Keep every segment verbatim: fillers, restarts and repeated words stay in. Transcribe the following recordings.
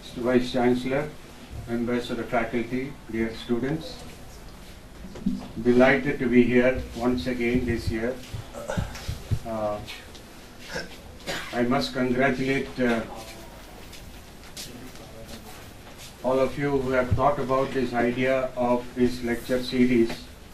Mister Vice Chancellor, members of the faculty, dear students, delighted to be here once again this year. Uh, I must congratulate uh, all of you who have thought about this idea of this lecture series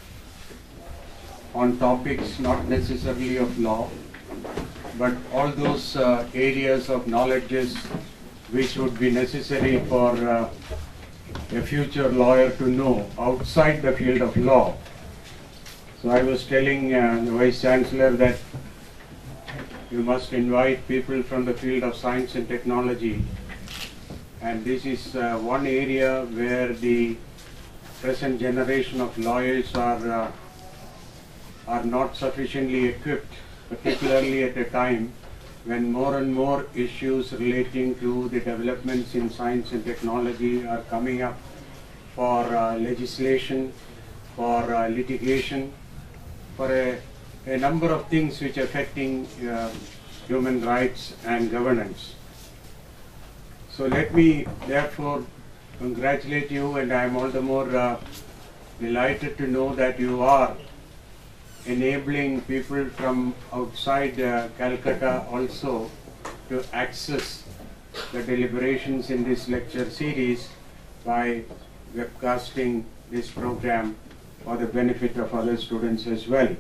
on topics not necessarily of law, but all those uh, areas of knowledges which would be necessary for uh, a future lawyer to know outside the field of law. So I was telling uh, the Vice Chancellor that you must invite people from the field of science and technology, and this is uh, one area where the present generation of lawyers are uh, are not sufficiently equipped, particularly at a time when more and more issues relating to the developments in science and technology are coming up for uh, legislation, for uh, litigation, for a, a number of things which are affecting uh, human rights and governance. So let me therefore congratulate you, and I am all the more uh, delighted to know that you are enabling people from outside uh, Calcutta also to access the deliberations in this lecture series by webcasting this program for the benefit of other students as well.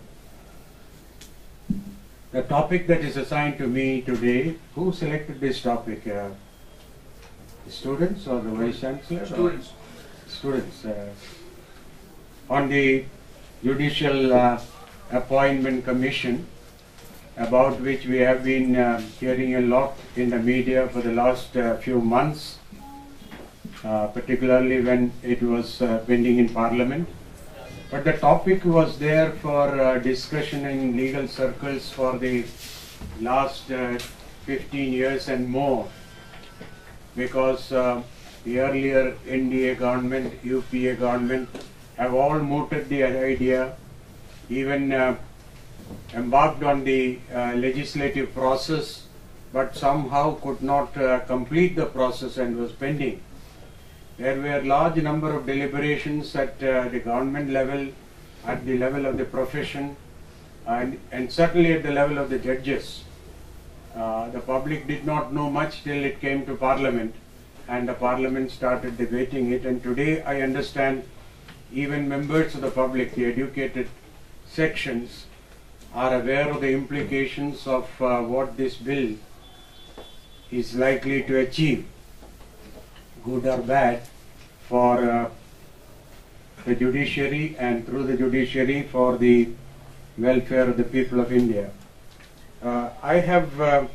The topic that is assigned to me today, who selected this topic? Uh, the students or the Vice Chancellor? Students. Or students. Uh, on the Judicial uh, Appointment Commission, about which we have been uh, hearing a lot in the media for the last uh, few months, uh, particularly when it was uh, pending in Parliament. But the topic was there for uh, discussion in legal circles for the last uh, fifteen years and more, because uh, the earlier N D A government, U P A government have all mooted the idea, even uh, embarked on the uh, legislative process, but somehow could not uh, complete the process and was pending. There were large number of deliberations at uh, the government level, at the level of the profession, and, and certainly at the level of the judges. Uh, the public did not know much till it came to Parliament, and the Parliament started debating it, and today I understand even members of the public, the educated sections, are aware of the implications of uh, what this bill is likely to achieve, good or bad, for uh, the judiciary, and through the judiciary for the welfare of the people of India. Uh, I have, uh,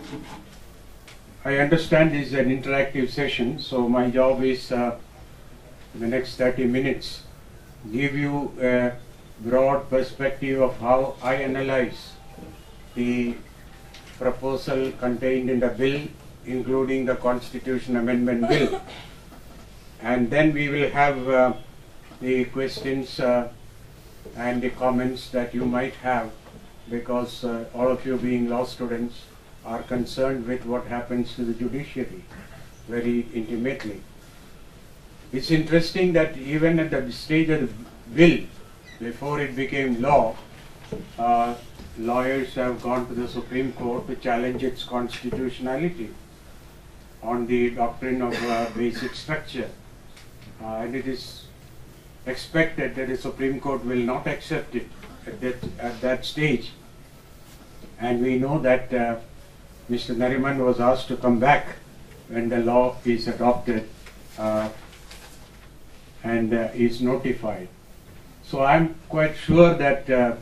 I understand this is an interactive session, so my job is uh, in the next thirty minutes give you a broad perspective of how I analyze the proposal contained in the bill, including the Constitution Amendment Bill. And then we will have uh, the questions uh, and the comments that you might have, because uh, all of you being law students are concerned with what happens to the judiciary very intimately. It's interesting that even at the stage of the bill, before it became law, uh, lawyers have gone to the Supreme Court to challenge its constitutionality on the doctrine of uh, basic structure. Uh, and it is expected that the Supreme Court will not accept it at that, at that stage. And we know that uh, Mister Nariman was asked to come back when the law is adopted uh, and uh, is notified. So I am quite sure that uh,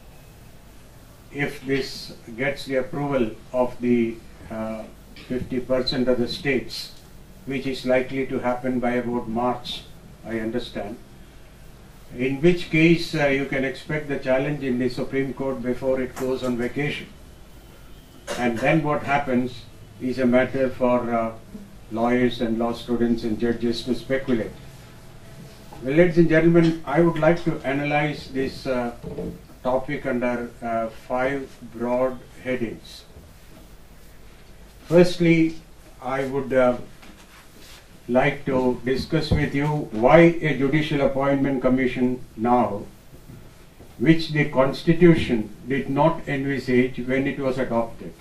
if this gets the approval of the uh, fifty percent of the states, which is likely to happen by about March, I understand, in which case uh, you can expect the challenge in the Supreme Court before it goes on vacation. And then what happens is a matter for uh, lawyers and law students and judges to speculate. Well, ladies and gentlemen, I would like to analyze this uh, topic under uh, five broad headings. Firstly, I would uh, like to discuss with you why a judicial appointment commission now, which the Constitution did not envisage when it was adopted.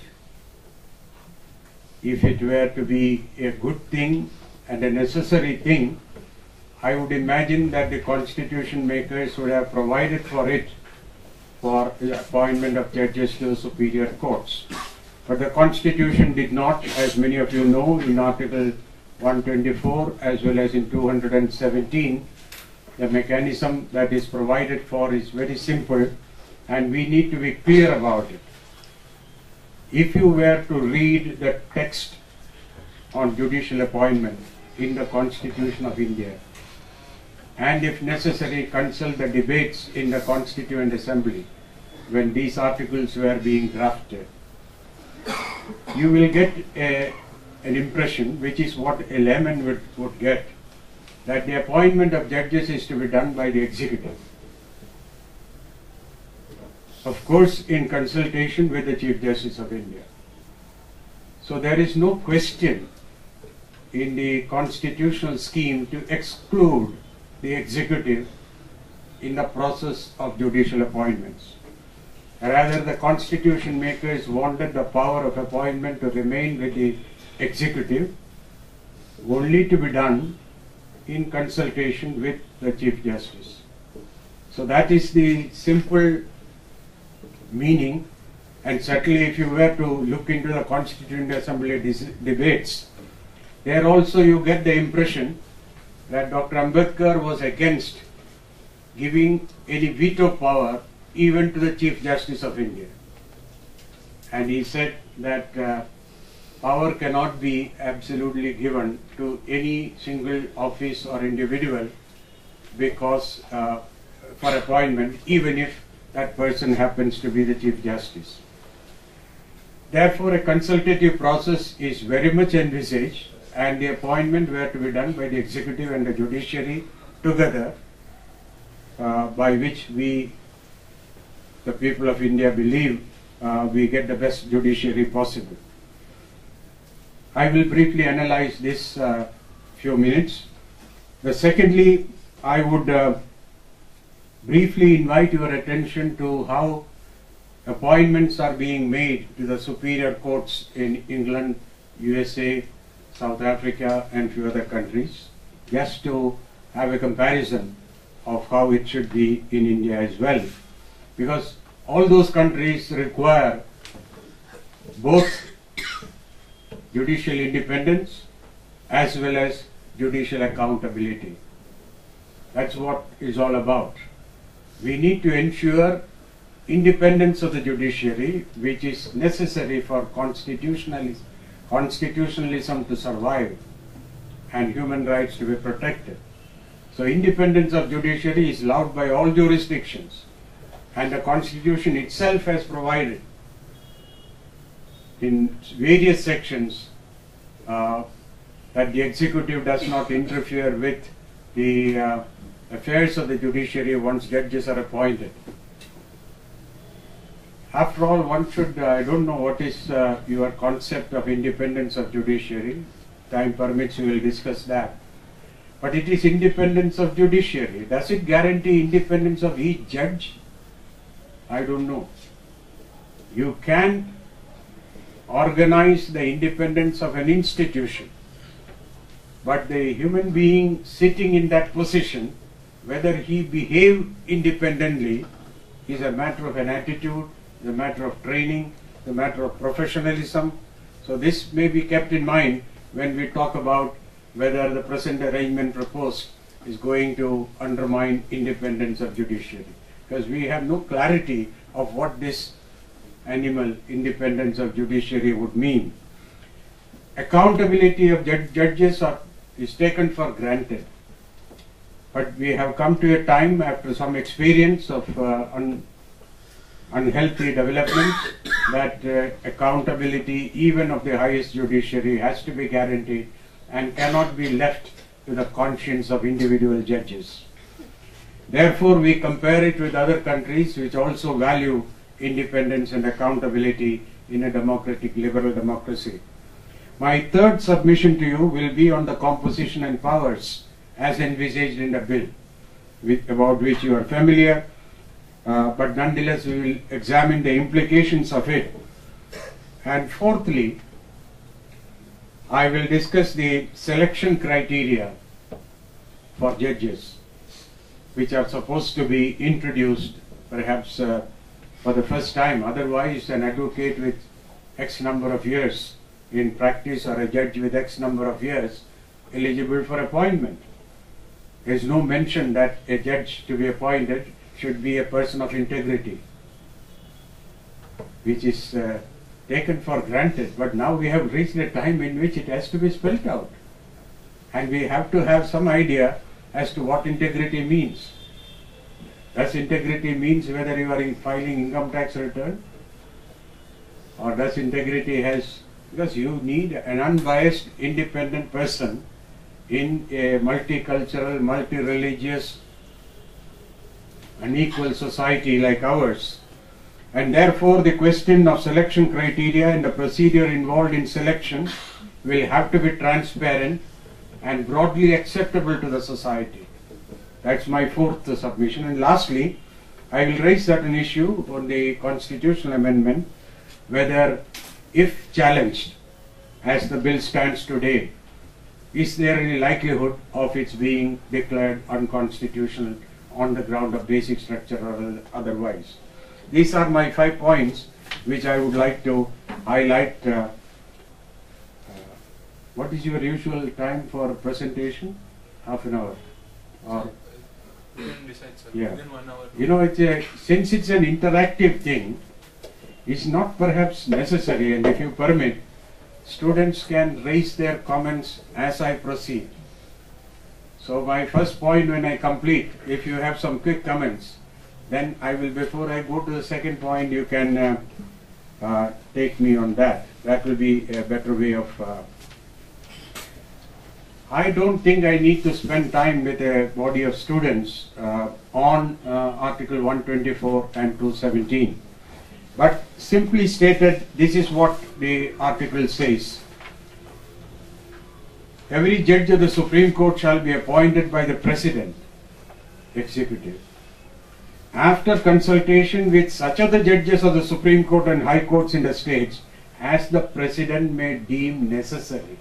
If it were to be a good thing and a necessary thing, I would imagine that the Constitution makers would have provided for it for the appointment of judges to superior courts. But the Constitution did not, as many of you know, in Article one twenty-four as well as in two hundred seventeen, the mechanism that is provided for is very simple, and we need to be clear about it. If you were to read the text on judicial appointment in the Constitution of India, and if necessary consult the debates in the Constituent Assembly when these articles were being drafted, you will get a, an impression, which is what a layman would, would get, that the appointment of judges is to be done by the executive. Of course, in consultation with the Chief Justice of India. So there is no question in the constitutional scheme to exclude the executive in the process of judicial appointments. Rather, the Constitution makers wanted the power of appointment to remain with the executive, only to be done in consultation with the Chief Justice. So that is the simple meaning, and certainly if you were to look into the Constituent Assembly debates, there also you get the impression that Doctor Ambedkar was against giving any veto power even to the Chief Justice of India. And he said that uh, power cannot be absolutely given to any single office or individual because uh, for appointment, even if that person happens to be the Chief Justice. Therefore, a consultative process is very much envisaged, and the appointment were to be done by the executive and the judiciary together, uh, by which we, the people of India, believe uh, we get the best judiciary possible. I will briefly analyze this uh, few minutes. But secondly, I would uh, briefly invite your attention to how appointments are being made to the superior courts in England, U S A, South Africa and few other countries, just to have a comparison of how it should be in India as well. Because all those countries require both judicial independence as well as judicial accountability. That's what it's all about. We need to ensure independence of the judiciary, which is necessary for constitutionalism, constitutionalism to survive and human rights to be protected. So independence of judiciary is allowed by all jurisdictions, and the Constitution itself has provided in various sections uh, that the executive does not interfere with the uh, affairs of the judiciary once judges are appointed. After all, one should, uh, I don't know what is uh, your concept of independence of judiciary. Time permits, we will discuss that. But it is independence of judiciary. Does it guarantee independence of each judge? I don't know. You can organize the independence of an institution, but the human being sitting in that position, whether he behave independently, is a matter of an attitude, is a matter of training, is a matter of professionalism. So this may be kept in mind when we talk about whether the present arrangement proposed is going to undermine independence of judiciary, because we have no clarity of what this animal independence of judiciary would mean. Accountability of jud judges are, is taken for granted, but we have come to a time after some experience of uh, un unhealthy developments that uh, accountability even of the highest judiciary has to be guaranteed and cannot be left to the conscience of individual judges. Therefore, we compare it with other countries which also value independence and accountability in a democratic, liberal democracy. My third submission to you will be on the composition and powers as envisaged in the bill, with, about which you are familiar, uh, but nonetheless we will examine the implications of it. And fourthly, I will discuss the selection criteria for judges, which are supposed to be introduced perhaps uh, for the first time. Otherwise, an advocate with X number of years in practice or a judge with X number of years eligible for appointment. There is no mention that a judge to be appointed should be a person of integrity, which is uh, taken for granted. But now we have reached a time in which it has to be spelled out, and we have to have some idea as to what integrity means. Does integrity means whether you are in filing income tax return, or does integrity has, because you need an unbiased independent person in a multicultural, multi-religious, unequal society like ours. And therefore the question of selection criteria and the procedure involved in selection will have to be transparent and broadly acceptable to the society. That's my fourth submission. And lastly, I will raise certain issue on the constitutional amendment, whether if challenged as the bill stands today, is there any likelihood of its being declared unconstitutional on the ground of basic structure or otherwise. These are my five points which I would like to highlight. Uh, uh, what is your usual time for presentation? Half an hour? Or you can decide, sir. Yeah. Within one hour. You know, it's a, since it's an interactive thing, it's not perhaps necessary, and if you permit, students can raise their comments as I proceed. So my first point when I complete, if you have some quick comments, then I will, before I go to the second point, you can uh, uh, take me on that. That will be a better way of... Uh, I don't think I need to spend time with a body of students uh, on uh, Article one twenty-four and two seventeen. But simply stated, this is what the article says. Every judge of the Supreme Court shall be appointed by the President, Executive, after consultation with such other judges of the Supreme Court and High Courts in the states as the President may deem necessary.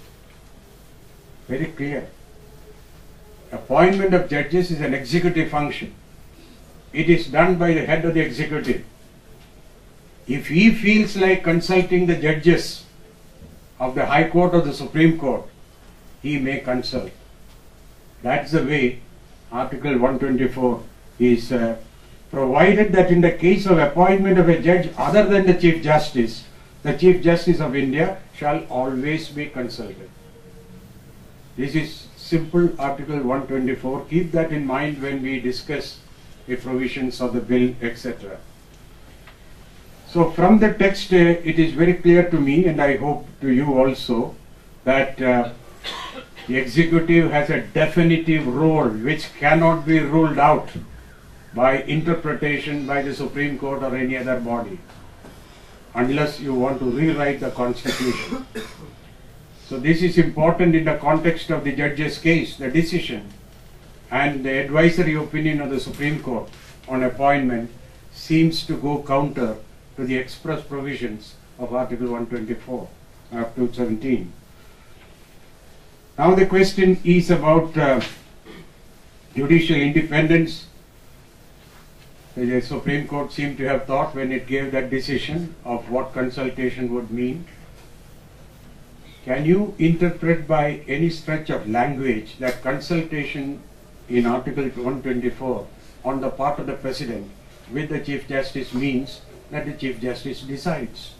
Very clear. Appointment of judges is an executive function. It is done by the head of the executive. If he feels like consulting the judges of the High Court or the Supreme Court, he may consult. That's the way Article one twenty-four is uh, provided, that in the case of appointment of a judge other than the Chief Justice, the Chief Justice of India shall always be consulted. This is simple Article one twenty-four. Keep that in mind when we discuss the provisions of the bill, et cetera. So from the text, uh, it is very clear to me, and I hope to you also, that uh, the executive has a definitive role which cannot be ruled out by interpretation by the Supreme Court or any other body, unless you want to rewrite the Constitution. So this is important in the context of the judge's case, the decision and the advisory opinion of the Supreme Court on appointment seems to go counter to the express provisions of Article one twenty-four up to seventeen. Now the question is about uh, judicial independence. The Supreme Court seemed to have thought when it gave that decision of what consultation would mean. Can you interpret by any stretch of language that consultation in Article one twenty-four on the part of the President with the Chief Justice means that the Chief Justice decides?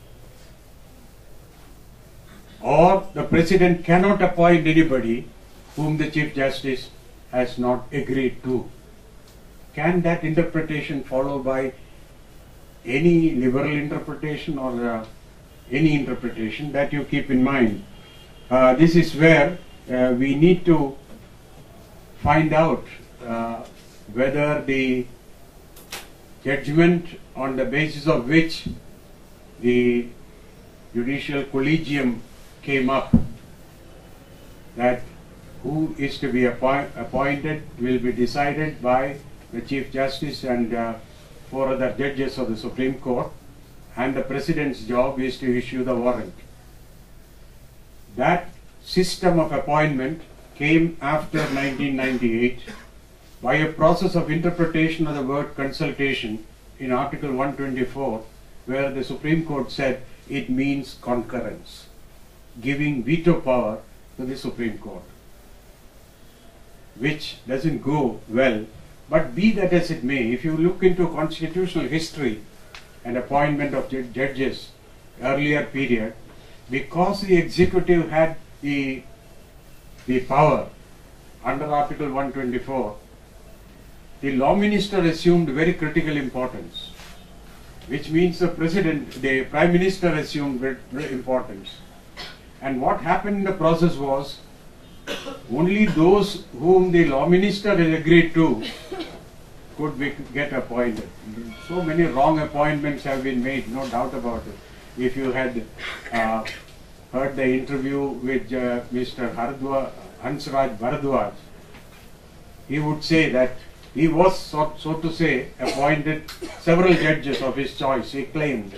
Or the President cannot appoint anybody whom the Chief Justice has not agreed to? Can that interpretation follow by any liberal interpretation or uh, any interpretation? That you keep in mind. Uh, this is where uh, we need to find out uh, whether the judgment on the basis of which the judicial collegium came up that who is to be appoint, appointed will be decided by the Chief Justice and uh, four other judges of the Supreme Court, and the President's job is to issue the warrant. That system of appointment came after nineteen ninety-eight by a process of interpretation of the word consultation in Article one twenty-four, where the Supreme Court said it means concurrence, giving veto power to the Supreme Court, which doesn't go well. But be that as it may, if you look into constitutional history and appointment of judges earlier period, because the executive had the, the power under Article one twenty-four, the law minister assumed very critical importance, which means the president, the prime minister assumed very, very importance. And what happened in the process was, only those whom the law minister had agreed to could be, get appointed. So many wrong appointments have been made, no doubt about it. If you had uh, heard the interview with uh, Mister Hardwa, Hansraj Bharadwaj, he would say that he was, so, so to say, appointed several judges of his choice, he claimed.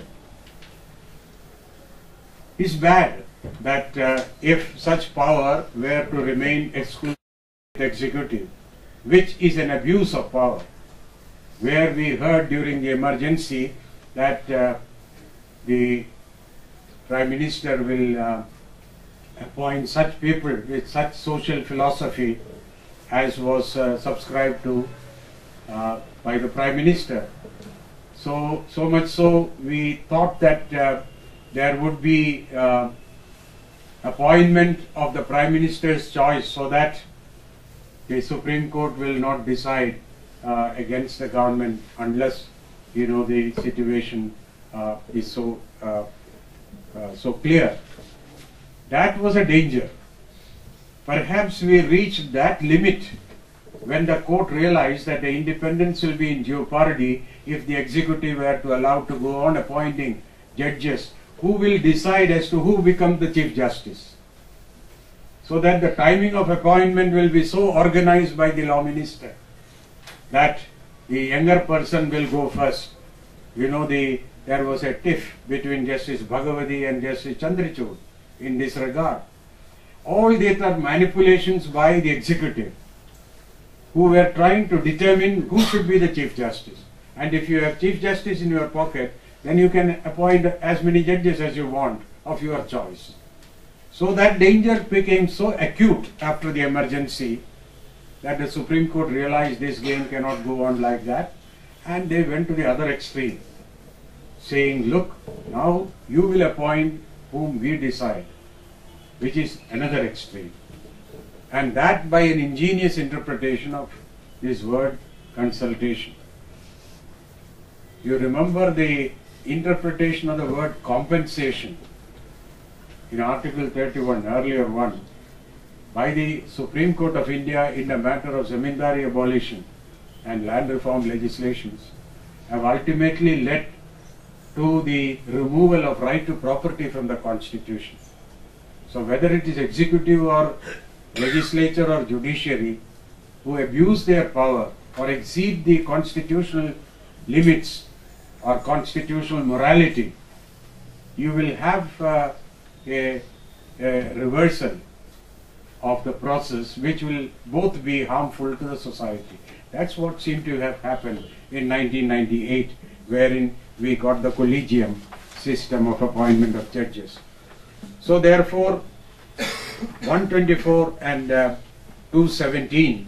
It's bad that uh, if such power were to remain exclusive to the executive, which is an abuse of power, where we heard during the emergency that uh, the Prime Minister will uh, appoint such people with such social philosophy as was uh, subscribed to uh, by the Prime Minister. So, so much so we thought that uh, there would be uh, appointment of the Prime Minister's choice, so that the Supreme Court will not decide uh, against the government unless, you know, the situation uh, is so uh, uh, so clear. That was a danger. Perhaps we reached that limit when the court realized that the independence will be in jeopardy if the executive were to allow to go on appointing judges who will decide as to who becomes the Chief Justice. So that the timing of appointment will be so organized by the law minister that the younger person will go first. You know, the there was a tiff between Justice Bhagavati and Justice Chandrachud in this regard. All these are manipulations by the executive, who were trying to determine who should be the Chief Justice. And if you have Chief Justice in your pocket, then you can appoint as many judges as you want of your choice. So that danger became so acute after the emergency that the Supreme Court realized this game cannot go on like that, and they went to the other extreme, saying, look, now you will appoint whom we decide, which is another extreme. And that by an ingenious interpretation of this word consultation. You remember the interpretation of the word compensation in Article thirty-one, earlier one, by the Supreme Court of India in the matter of zamindari abolition and land reform legislations, have ultimately led to the removal of right to property from the Constitution. So whether it is executive or legislature or judiciary who abuse their power or exceed the constitutional limits or constitutional morality, you will have uh, a, a reversal of the process which will both be harmful to the society. That's what seemed to have happened in nineteen ninety-eight, wherein we got the collegium system of appointment of judges. So therefore, one twenty-four and uh, two seventeen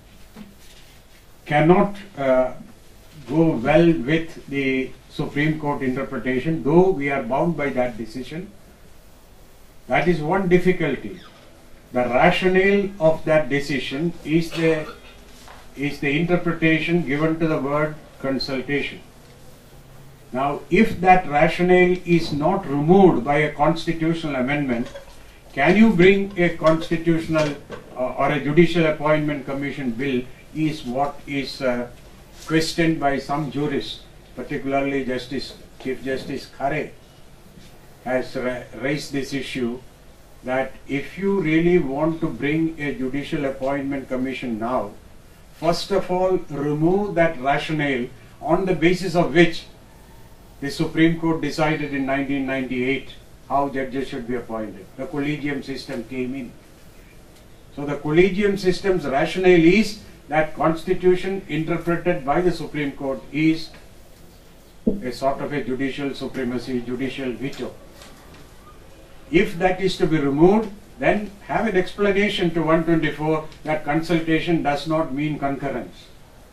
cannot uh, go well with the Supreme Court interpretation, though we are bound by that decision. That is one difficulty. The rationale of that decision is the, is the interpretation given to the word consultation. Now, if that rationale is not removed by a constitutional amendment, can you bring a constitutional uh, or a judicial appointment commission bill is what is uh, questioned by some jurists, particularly Justice, Chief Justice Khare has ra raised this issue that if you really want to bring a judicial appointment commission now, first of all, remove that rationale on the basis of which the Supreme Court decided in nineteen ninety-eight how judges should be appointed. The collegium system came in. So the collegium system's rationale is that constitution interpreted by the Supreme Court is a sort of a judicial supremacy, judicial veto. If that is to be removed, then have an explanation to one twenty-four that consultation does not mean concurrence.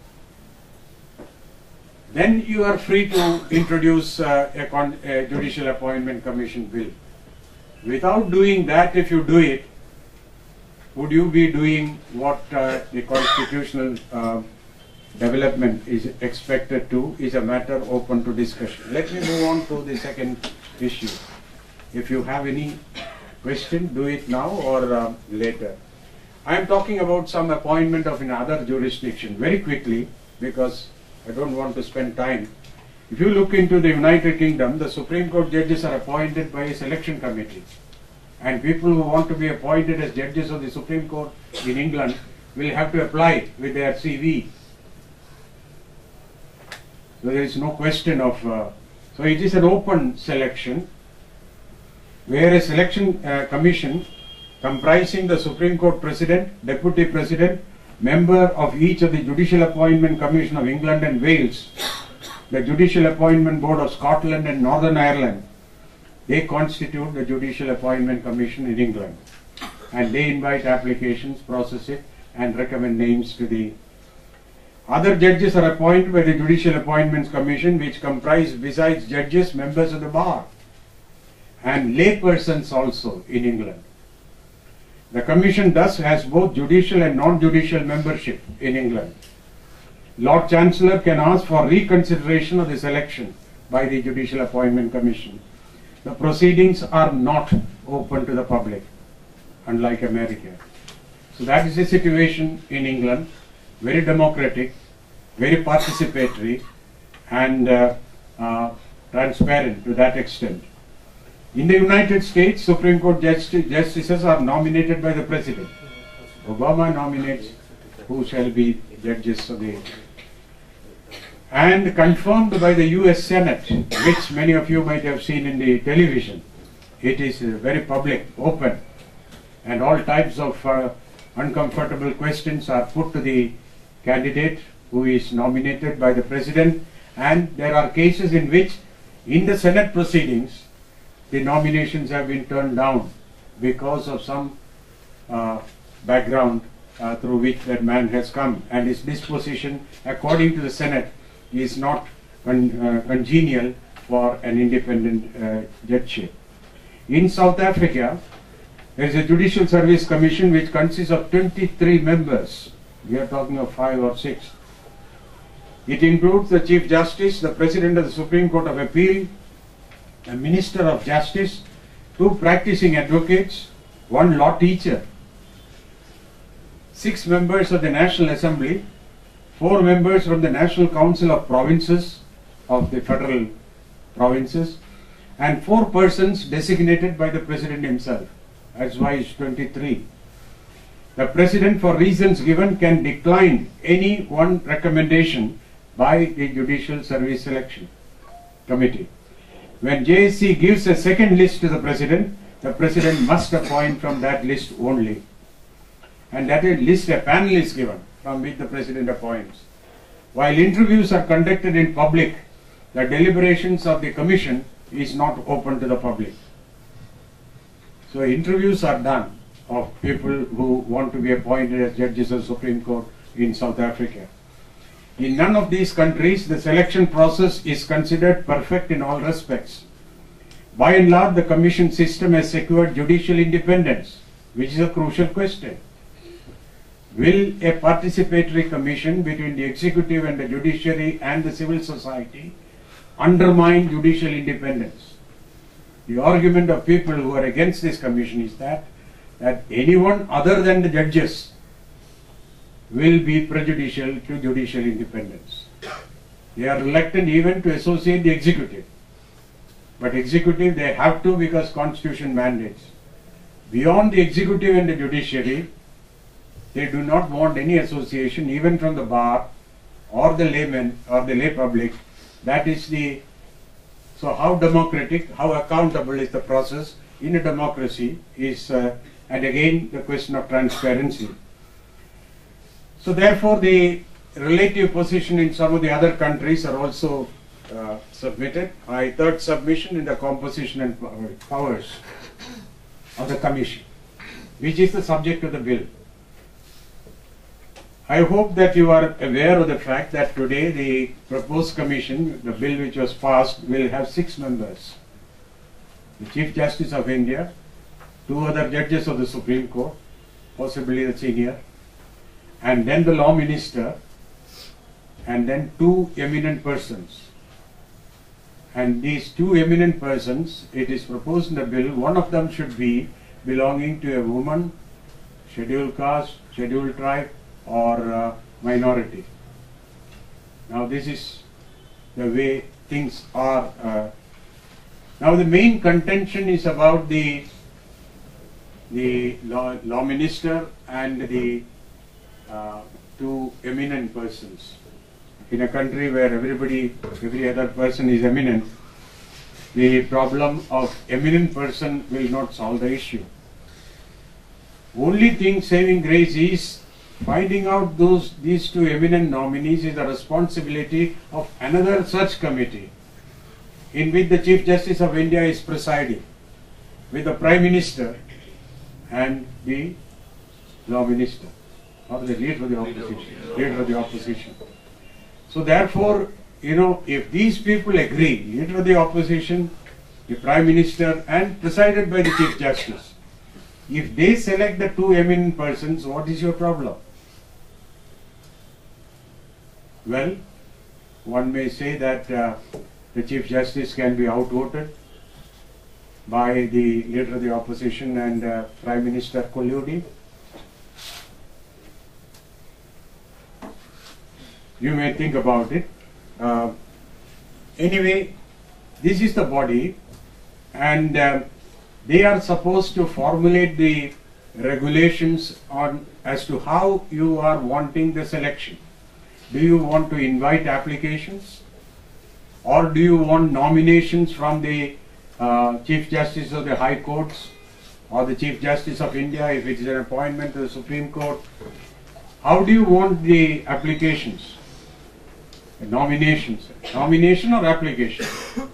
Then you are free to introduce uh, a, con a judicial appointment commission bill. Without doing that, if you do it, would you be doing what uh, the constitutional uh, development is expected to is a matter open to discussion. Let me move on to the second issue. If you have any question, do it now or uh, later. I am talking about some appointment of another jurisdiction very quickly because I don't want to spend time. If you look into the United Kingdom, the Supreme Court judges are appointed by a selection committee. And people who want to be appointed as judges of the Supreme Court in England will have to apply with their C V. So there is no question of, uh, so it is an open selection where a selection uh, commission comprising the Supreme Court President, Deputy President, member of each of the Judicial Appointment Commission of England and Wales, the Judicial Appointment Board of Scotland and Northern Ireland, they constitute the Judicial Appointment Commission in England, and they invite applications, process it, and recommend names to the other judges are appointed by the Judicial Appointments Commission, which comprise, besides judges, members of the bar and lay persons also in England. The Commission thus has both judicial and non-judicial membership in England. Lord Chancellor can ask for reconsideration of the selection by the Judicial Appointment Commission. The proceedings are not open to the public, unlike America. So that is the situation in England, very democratic, very participatory, and uh, uh, transparent to that extent. In the United States, Supreme Court justi justices are nominated by the President. Obama nominates who shall be judges of the and confirmed by the U S Senate, which many of you might have seen in the television. It is uh, very public, open, and all types of uh, uncomfortable questions are put to the candidate who is nominated by the President, and there are cases in which in the Senate proceedings the nominations have been turned down because of some uh, background uh, through which that man has come, and his disposition according to the Senate is not con uh, congenial for an independent uh, judgeship. In South Africa, there is a Judicial Service Commission which consists of twenty-three members. We are talking of five or six. It includes the Chief Justice, the President of the Supreme Court of Appeal, a Minister of Justice, two practicing advocates, one law teacher, six members of the National Assembly, four members from the National Council of Provinces of the federal provinces, and four persons designated by the President himself. That's why it's twenty-three. The President, for reasons given, can decline any one recommendation by the Judicial Service Selection Committee. When J S C gives a second list to the President, the President must appoint from that list only. And that list, a panel is given from which the President appoints. While interviews are conducted in public, the deliberations of the Commission is not open to the public. So interviews are done of people who want to be appointed as judges of the Supreme Court in South Africa. In none of these countries, the selection process is considered perfect in all respects. By and large, the Commission system has secured judicial independence, which is a crucial question. Will a participatory commission between the executive and the judiciary and the civil society undermine judicial independence? The argument of people who are against this commission is that, that anyone other than the judges will be prejudicial to judicial independence. They are reluctant even to associate the executive. But executive they have to because constitution mandates. beyond the executive and the judiciary, they do not want any association, even from the bar or the laymen or the lay public. That is the, so how democratic, how accountable is the process in a democracy is, uh, and again the question of transparency. So therefore the relative position in some of the other countries are also uh, submitted. My third submission in the composition and powers of the Commission, which is the subject of the bill. I hope that you are aware of the fact that today the proposed Commission, the bill which was passed, will have six members. The Chief Justice of India, two other judges of the Supreme Court, possibly the senior, and then the Law Minister, and then two eminent persons. And these two eminent persons, it is proposed in the bill, one of them should be belonging to a woman, scheduled caste, scheduled tribe, or uh, minority. Now this is the way things are. Uh, now the main contention is about the the law, law minister and the uh, two eminent persons. In a country where everybody, every other person is eminent, the problem of eminent person will not solve the issue. Only thing saving grace is finding out those these two eminent nominees is the responsibility of another search committee in which the Chief Justice of India is presiding, with the Prime Minister and the Law Minister, or the leader of the opposition. Leader of the opposition. So therefore, you know, if these people agree, leader of the opposition, the Prime Minister, and presided by the Chief Justice, if they select the two eminent persons, what is your problem? Well, one may say that uh, the Chief Justice can be outvoted by the leader of the opposition and uh, Prime Minister colluding. You may think about it. Uh, anyway, this is the body, and uh, they are supposed to formulate the regulations on as to how you are wanting the selection. Do you want to invite applications, or do you want nominations from the uh, Chief Justice of the High Courts or the Chief Justice of India if it is an appointment to the Supreme Court? How do you want the applications? Nominations, nomination or application?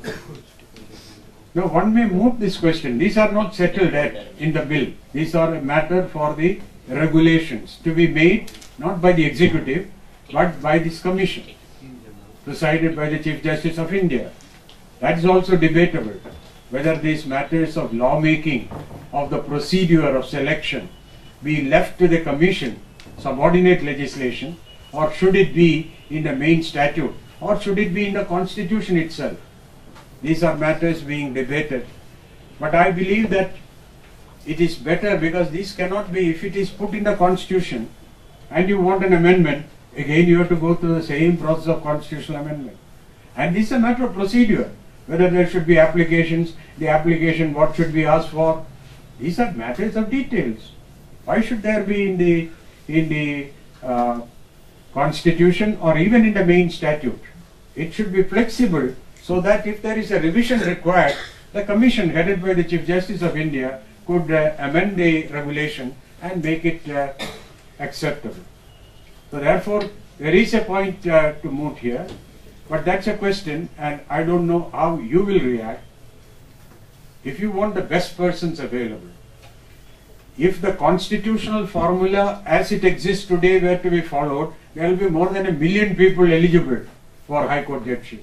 Now one may move this question. These are not settled yet in the bill. These are a matter for the regulations to be made not by the executive but by this commission presided by the Chief Justice of India. That is also debatable, whether these matters of lawmaking, of the procedure of selection, be left to the commission, subordinate legislation, or should it be in the main statute, or should it be in the constitution itself? These are matters being debated. But I believe that it is better, because these cannot be, if it is put in the constitution and you want an amendment, again you have to go through the same process of constitutional amendment. And this is a matter of procedure, whether there should be applications, the application, what should be asked for. These are matters of details. Why should there be in the, in the uh, constitution or even in the main statute? It should be flexible, so that if there is a revision required, the commission headed by the Chief Justice of India could uh, amend the regulation and make it uh, acceptable. So therefore, there is a point uh, to moot here, but that's a question, and I don't know how you will react. If you want the best persons available, if the constitutional formula as it exists today were to be followed, there will be more than a million people eligible for High Court judgeship.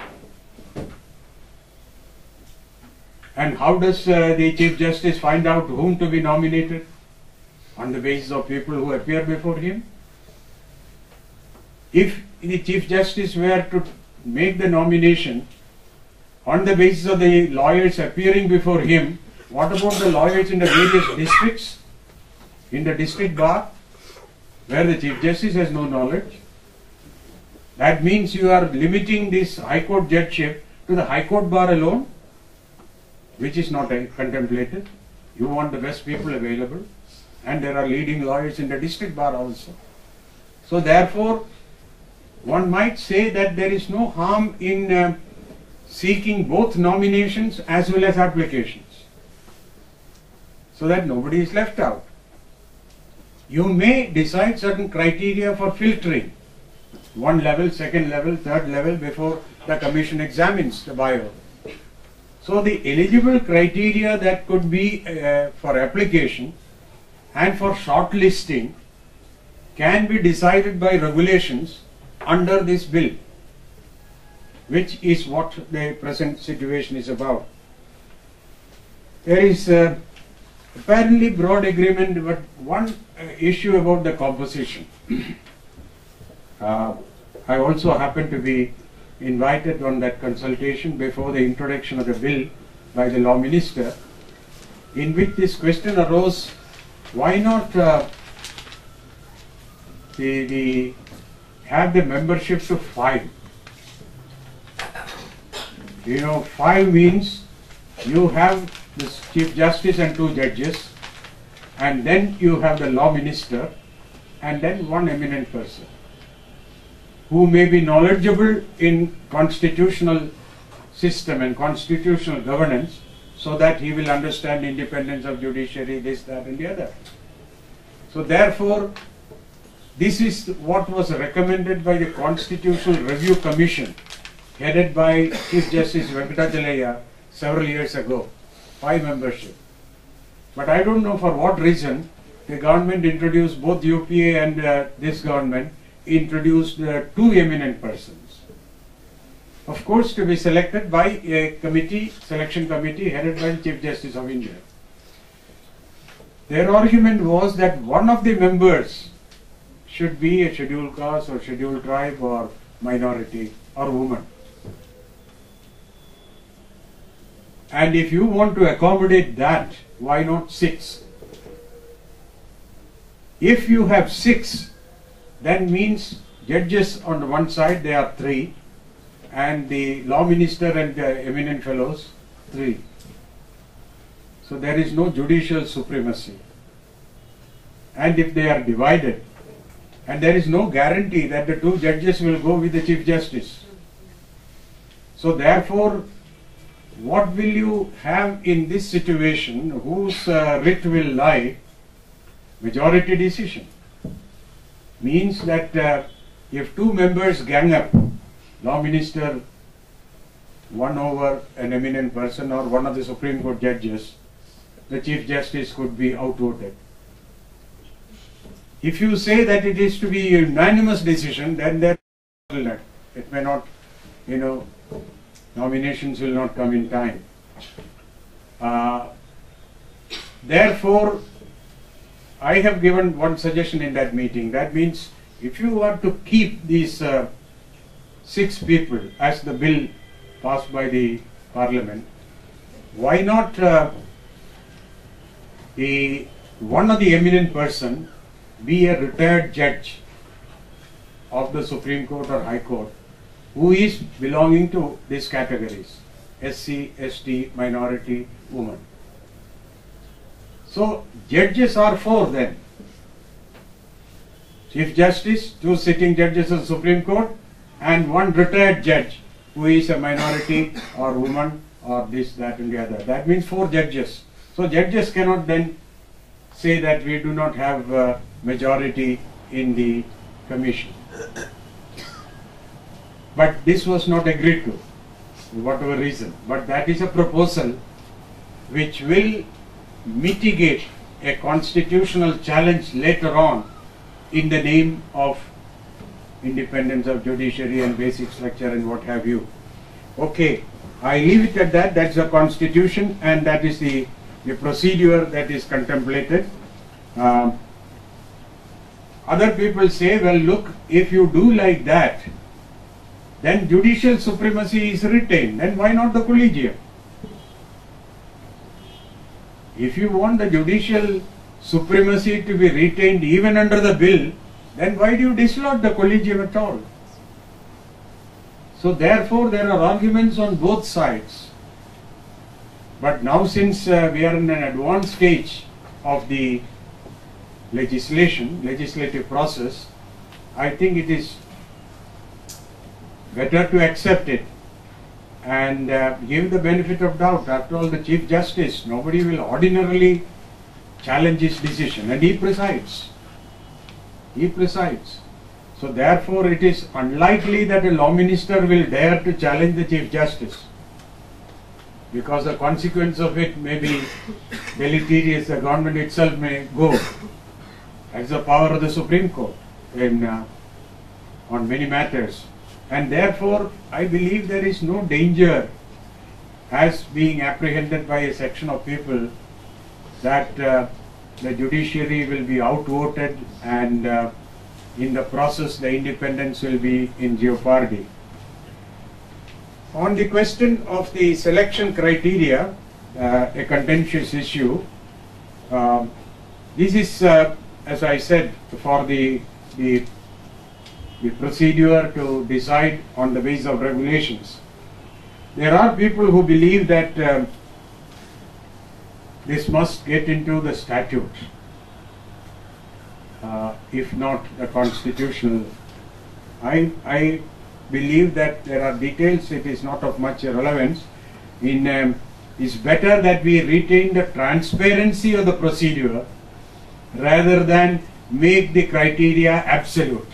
And how does uh, the Chief Justice find out whom to be nominated? On the basis of people who appear before him? If the Chief Justice were to make the nomination on the basis of the lawyers appearing before him, what about the lawyers in the various districts, in the district bar, where the Chief Justice has no knowledge? That means you are limiting this High Court judgeship to the High Court bar alone, which is not uh, contemplated. You want the best people available, and there are leading lawyers in the district bar also. So therefore, one might say that there is no harm in uh, seeking both nominations as well as applications, so that nobody is left out. You may decide certain criteria for filtering, one level, second level, third level, before the commission examines the bio. So the eligible criteria that could be uh, for application and for shortlisting can be decided by regulations under this bill, which is what the present situation is about. There is uh, apparently broad agreement, but one uh, issue about the composition. uh, I also happened to be invited on that consultation before the introduction of the bill by the law minister, in which this question arose: why not uh, the, the have the membership to five? You know, five means you have the Chief Justice and two judges, and then you have the law minister, and then one eminent person who may be knowledgeable in constitutional system and constitutional governance, so that he will understand independence of judiciary, this, that and the other. So therefore, this is what was recommended by the Constitutional Review Commission, headed by Chief Justice Venkatachalaya several years ago, five membership. But I don't know for what reason the government introduced, both U P A and uh, this government introduced uh, two eminent persons, of course to be selected by a committee, selection committee headed by the Chief Justice of India. Their argument was that one of the members should be a scheduled caste or scheduled tribe or minority or woman. And if you want to accommodate that, why not six? If you have six, then means judges on the one side, they are three, and the law minister and the eminent fellows, three. So there is no judicial supremacy. And if they are divided, and there is no guarantee that the two judges will go with the Chief Justice. So therefore, what will you have in this situation? Whose uh, writ will lie? Majority decision. Means that uh, if two members gang up, law minister, one over an eminent person or one of the Supreme Court judges, the Chief Justice could be outvoted. If you say that it is to be a unanimous decision, then there it may not, you know, nominations will not come in time. Uh, therefore, I have given one suggestion in that meeting. That means if you are to keep these uh, six people as the bill passed by the Parliament, why not uh, the one of the eminent person be a retired judge of the Supreme Court or High Court who is belonging to these categories, S C, S T, minority, woman. So judges are four then. Chief Justice, two sitting judges of the Supreme Court, and one retired judge who is a minority or woman or this, that and the other. That means four judges. So judges cannot then say that we do not have uh, majority in the commission. But this was not agreed to, for whatever reason. But that is a proposal which will mitigate a constitutional challenge later on in the name of independence of judiciary and basic structure and what have you. Okay, I leave it at that. That's the constitution, and that is the, the procedure that is contemplated. Um, other people say, well, look, if you do like that, then judicial supremacy is retained. Then why not the collegium? If you want the judicial supremacy to be retained even under the bill, then why do you dislodge the collegium at all? So therefore there are arguments on both sides. But now, since uh, we are in an advanced stage of the legislation, legislative process, I think it is better to accept it and uh, give the benefit of doubt. After all, the Chief Justice, nobody will ordinarily challenge his decision, and he presides. He presides. So therefore, it is unlikely that a law minister will dare to challenge the Chief Justice, because the consequence of it may be deleterious. The government itself may go. That's the power of the Supreme Court in uh, on many matters. And therefore, I believe there is no danger as being apprehended by a section of people that uh, the judiciary will be outvoted, and uh, in the process the independence will be in jeopardy. On the question of the selection criteria, uh, a contentious issue, uh, this is, uh, as I said, for the, the the procedure to decide on the basis of regulations. There are people who believe that uh, this must get into the statute, uh, if not the constitutional. I, I believe that there are details, it is not of much relevance. In, um, it's better that we retain the transparency of the procedure rather than make the criteria absolute.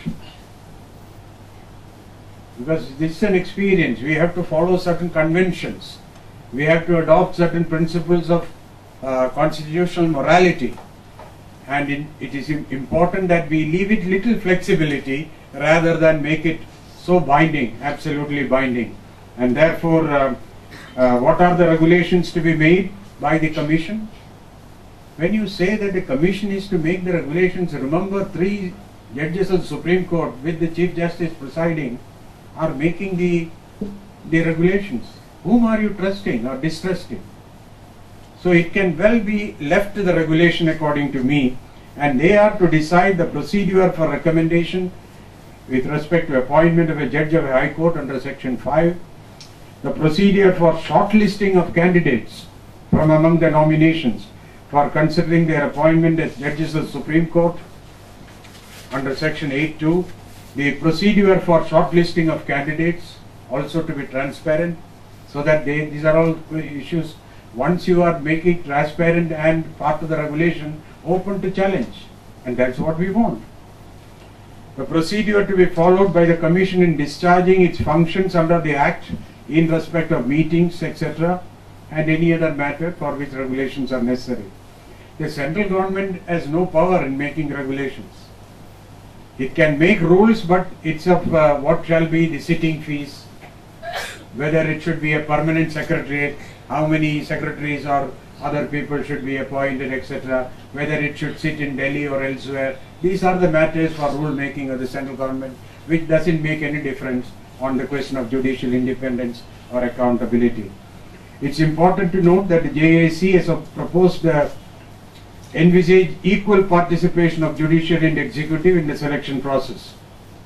Because this is an experience, we have to follow certain conventions, we have to adopt certain principles of uh, constitutional morality, and in, it is important that we leave it little flexibility rather than make it so binding, absolutely binding. And therefore, uh, uh, what are the regulations to be made by the Commission? When you say that the Commission is to make the regulations, remember three judges of the Supreme Court with the Chief Justice presiding are making the, the regulations. Whom are you trusting or distrusting? So it can well be left to the regulation according to me, and they are to decide the procedure for recommendation with respect to appointment of a judge of a High Court under Section five, the procedure for shortlisting of candidates from among the nominations for considering their appointment as judges of the Supreme Court under Section eight two, the procedure for shortlisting of candidates also to be transparent, so that they, these are all issues, once you are making transparent and part of the regulation, open to challenge, and that's what we want. The procedure to be followed by the Commission in discharging its functions under the Act in respect of meetings, et cetera, and any other matter for which regulations are necessary. The central government has no power in making regulations. It can make rules, but it's of uh, what shall be the sitting fees, whether it should be a permanent secretariat, how many secretaries or other people should be appointed, et cetera, whether it should sit in Delhi or elsewhere. These are the matters for rule making of the central government, which doesn't make any difference on the question of judicial independence or accountability. It's important to note that the J A C has proposed uh, envisage equal participation of judiciary and executive in the selection process.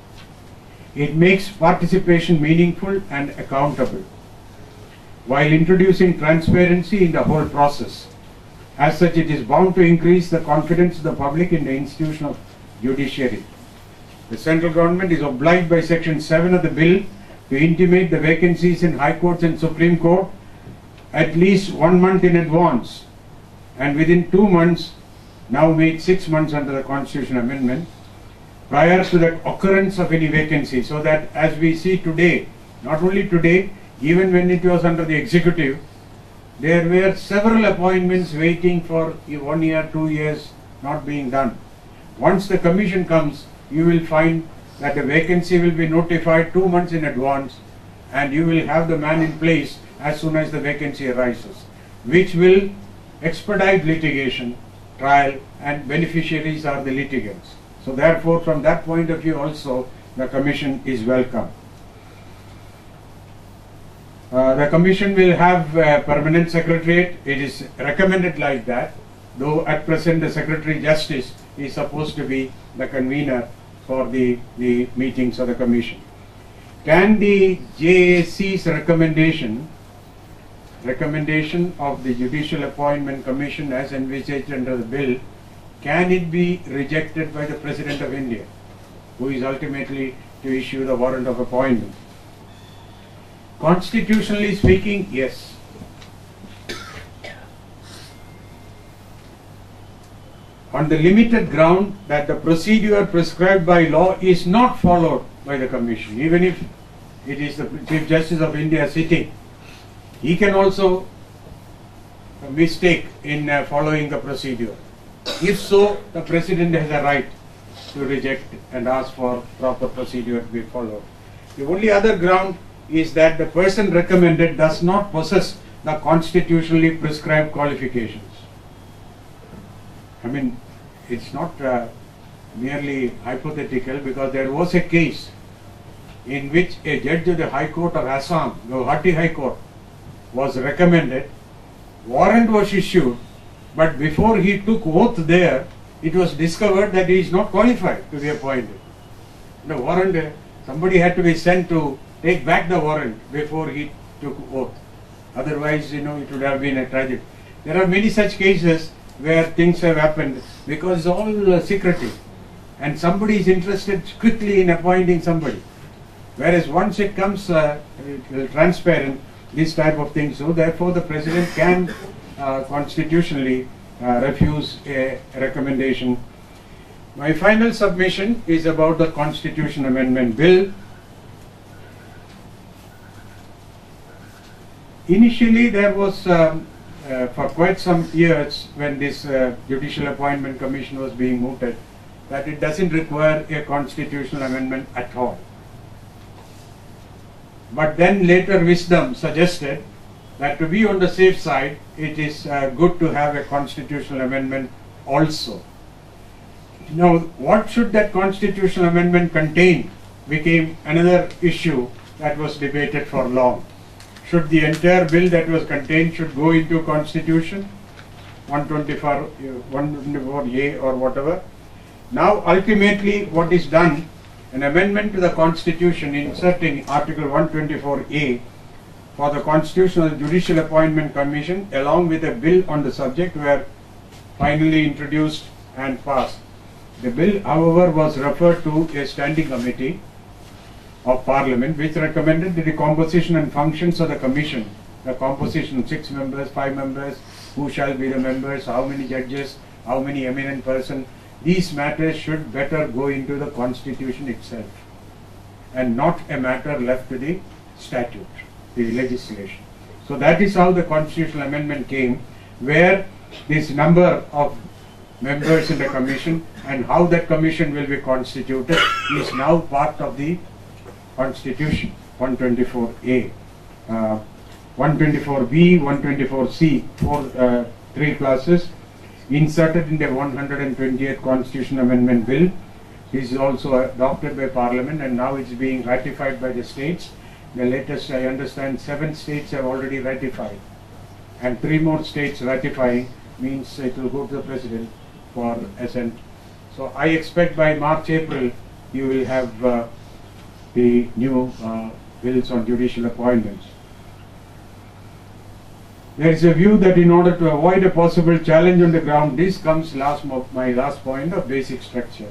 It makes participation meaningful and accountable, while introducing transparency in the whole process. As such, it is bound to increase the confidence of the public in the institution of judiciary. The central government is obliged by Section seven of the bill to intimate the vacancies in High Courts and Supreme Court at least one month in advance, and within two months, now made six months under the Constitution Amendment, prior to the occurrence of any vacancy, so that as we see today, not only today, even when it was under the executive, there were several appointments waiting for one year, two years, not being done. Once the Commission comes, you will find that the vacancy will be notified two months in advance, and you will have the man in place as soon as the vacancy arises, which will expedite litigation, trial, and beneficiaries are the litigants. So therefore, from that point of view also, the Commission is welcome. Uh, the Commission will have a permanent secretariat. It is recommended like that, though at present the Secretary Justice is supposed to be the convener for the, the meetings of the Commission. Can the J A C's recommendation recommendation of the Judicial Appointment Commission as envisaged under the bill, can it be rejected by the President of India, who is ultimately to issue the warrant of appointment? Constitutionally speaking, yes. On the limited ground that the procedure prescribed by law is not followed by the Commission, even if it is the Chief Justice of India sitting, he can also mistake in uh, following the procedure. If so, the President has a right to reject and ask for proper procedure to be followed. The only other ground is that the person recommended does not possess the constitutionally prescribed qualifications. I mean, it's not uh, merely hypothetical, because there was a case in which a judge of the High Court of Assam, Guwahati High Court, was recommended, warrant was issued, but before he took oath there, it was discovered that he is not qualified to be appointed. The warrant, uh, somebody had to be sent to take back the warrant before he took oath. Otherwise, you know, it would have been a tragedy. There are many such cases where things have happened because it's all uh, secretive, and somebody is interested quickly in appointing somebody. Whereas once it comes uh, transparent, this type of thing, so therefore the President can uh, constitutionally uh, refuse a recommendation. My final submission is about the Constitution Amendment Bill. Initially there was um, uh, for quite some years, when this uh, Judicial Appointment Commission was being mooted, that it doesn't require a constitutional amendment at all. But then later wisdom suggested that to be on the safe side, it is uh, good to have a constitutional amendment also. Now, what should that constitutional amendment contain became another issue that was debated for long. Should the entire bill that was contained should go into Constitution, one twenty-four A or whatever. Now, ultimately, what is done, an amendment to the Constitution inserting Article one twenty-four A for the Constitutional Judicial Appointment Commission along with a bill on the subject were finally introduced and passed. The bill, however, was referred to a standing committee of Parliament which recommended the composition and functions of the Commission. The composition, six members, five members, who shall be the members, how many judges, how many eminent persons. These matters should better go into the Constitution itself and not a matter left to the statute, the legislation. So that is how the constitutional amendment came, where this number of members in the commission and how that commission will be constituted is now part of the Constitution, one twenty-four A. Uh, one twenty-four B, one twenty-four C, four, uh, three classes inserted in the one hundred twentieth Constitution Amendment Bill. This is also adopted by Parliament and now it's being ratified by the states. The latest, I understand, seven states have already ratified, and three more states ratifying means it will go to the President for assent. So I expect by March, April, you will have uh, the new uh, bills on judicial appointments. There is a view that in order to avoid a possible challenge on the ground, this comes last my last point of basic structure.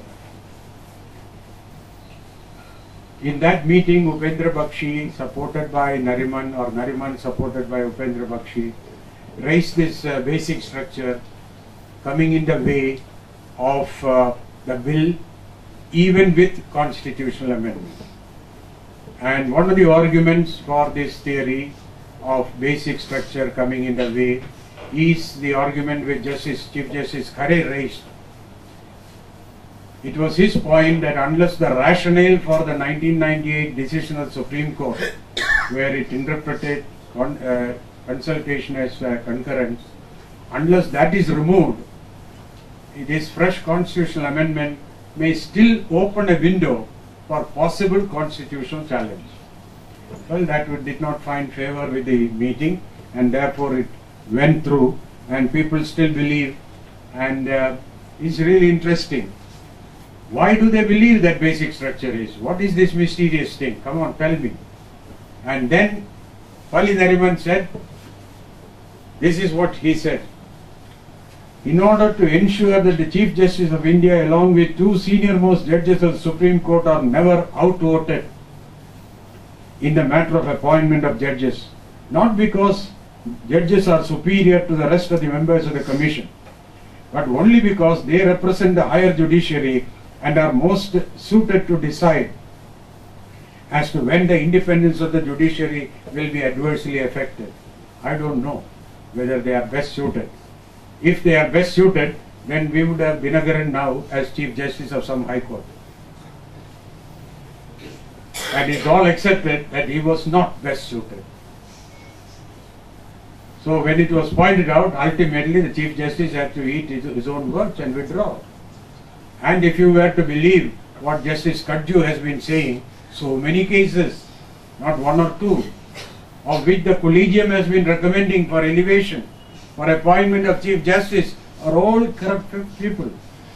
In that meeting, Upendra Bakshi, supported by Nariman, or Nariman supported by Upendra Bakshi, raised this uh, basic structure coming in the way of uh, the bill, even with constitutional amendment. And one of the arguments for this theory of basic structure coming in the way is the argument which Justice, Chief Justice Khare raised. It was his point that unless the rationale for the nineteen ninety-eight decision of the Supreme Court, where it interpreted con uh, consultation as uh, concurrence, unless that is removed, this fresh constitutional amendment may still open a window for possible constitutional challenge. Well, that would, did not find favor with the meeting, and therefore it went through, and people still believe, and uh, it's really interesting. Why do they believe that basic structure is? What is this mysterious thing? Come on, tell me. And then Pali Nariman said, This is what he said. In order to ensure that the Chief Justice of India along with two senior-most judges of the Supreme Court are never outvoted in the matter of appointment of judges, not because judges are superior to the rest of the members of the Commission, but only because they represent the higher judiciary and are most suited to decide as to when the independence of the judiciary will be adversely affected. I don't know whether they are best suited. If they are best suited, then we would have Dinagaran now as Chief Justice of some High Court. And it's all accepted that he was not best suited. So when it was pointed out, ultimately the Chief Justice had to eat his, his own words and withdraw. And if you were to believe what Justice Kadju has been saying, so many cases, not one or two, of which the Collegium has been recommending for elevation, for appointment of Chief Justice, are all corrupt people.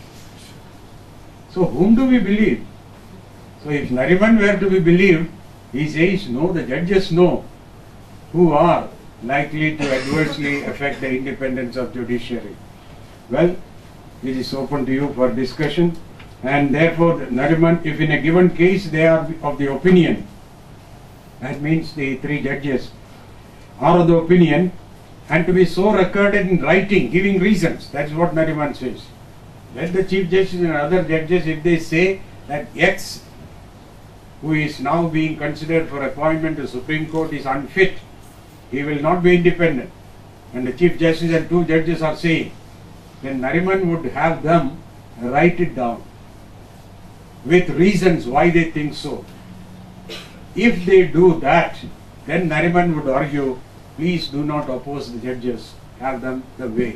So whom do we believe? So if Nariman were to be believed, he says no, the judges know who are likely to adversely affect the independence of judiciary. Well, it is open to you for discussion, and therefore Nariman, if in a given case they are of the opinion, that means the three judges are of the opinion, and to be so recorded in writing, giving reasons, that is what Nariman says. Let the Chief Justice and other judges, if they say that X, who is now being considered for appointment to Supreme Court, is unfit, he will not be independent, and the Chief Justice and two judges are saying, then Nariman would have them write it down with reasons why they think so. If they do that, then Nariman would argue, please do not oppose the judges, have them the way.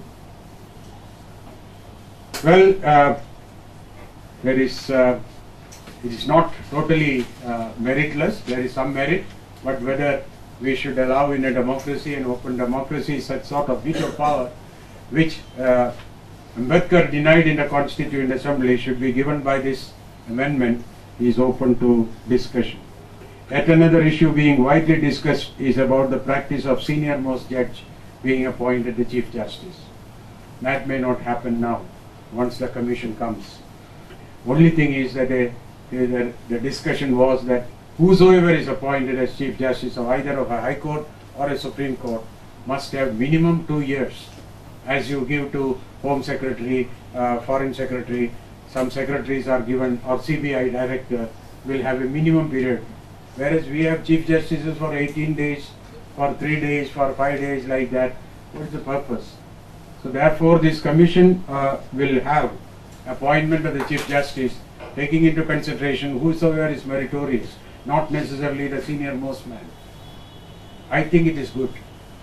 Well, uh, there is, uh, it is not totally uh, meritless, there is some merit, but whether we should allow in a democracy, an open democracy, such sort of veto power which uh, Ambedkar denied in the Constituent Assembly should be given by this amendment is open to discussion. Yet another issue being widely discussed is about the practice of senior most judge being appointed the Chief Justice. That may not happen now, once the commission comes. Only thing is that a, the, the discussion was that whosoever is appointed as Chief Justice of either of a High Court or a Supreme Court must have minimum two years, as you give to Home Secretary, uh, Foreign Secretary. Some secretaries are given, or C B I Director will have a minimum period, whereas we have Chief Justices for eighteen days, for three days, for five days, like that. What is the purpose? So therefore this commission uh, will have appointment of the Chief Justice taking into consideration whosoever is meritorious, not necessarily the senior most man. I think it is good.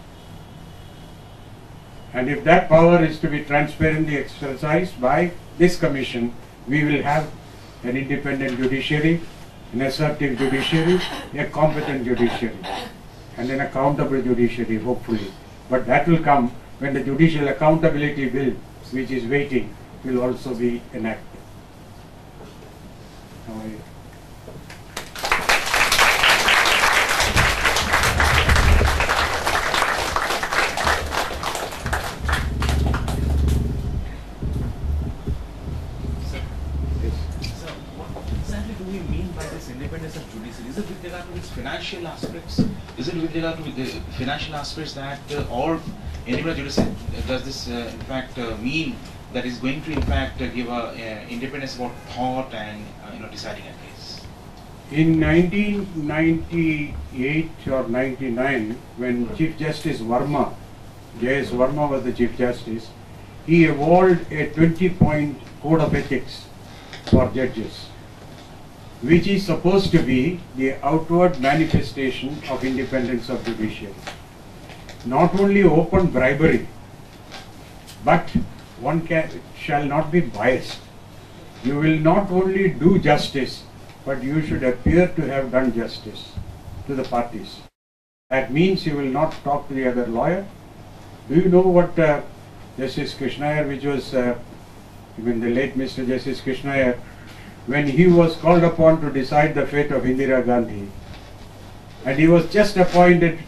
And if that power is to be transparently exercised by this commission, we will have an independent judiciary, an assertive judiciary, a competent judiciary, and an accountable judiciary, hopefully. But that will come when the Judicial Accountability Bill, which is waiting, will also be enacted. How are you? Independence of judiciary, is it with regard to its financial aspects? Is it with regard to the financial aspects that uh, all independent judiciary does this uh, in fact uh, mean that is going to in fact uh, give a uh, independence about thought and uh, you know deciding a case? In nineteen ninety-eight or ninety-nine, when Chief Justice Verma, J S Verma was the Chief Justice, he evolved a twenty-point code of ethics for judges, which is supposed to be the outward manifestation of independence of judiciary. Not only open bribery, but one can, shall not be biased. You will not only do justice, but you should appear to have done justice to the parties. That means you will not talk to the other lawyer. Do you know what uh, Justice Krishnaiyer, which was uh, even the late Mister Justice Krishnaiyer, when he was called upon to decide the fate of Indira Gandhi, and he was just appointed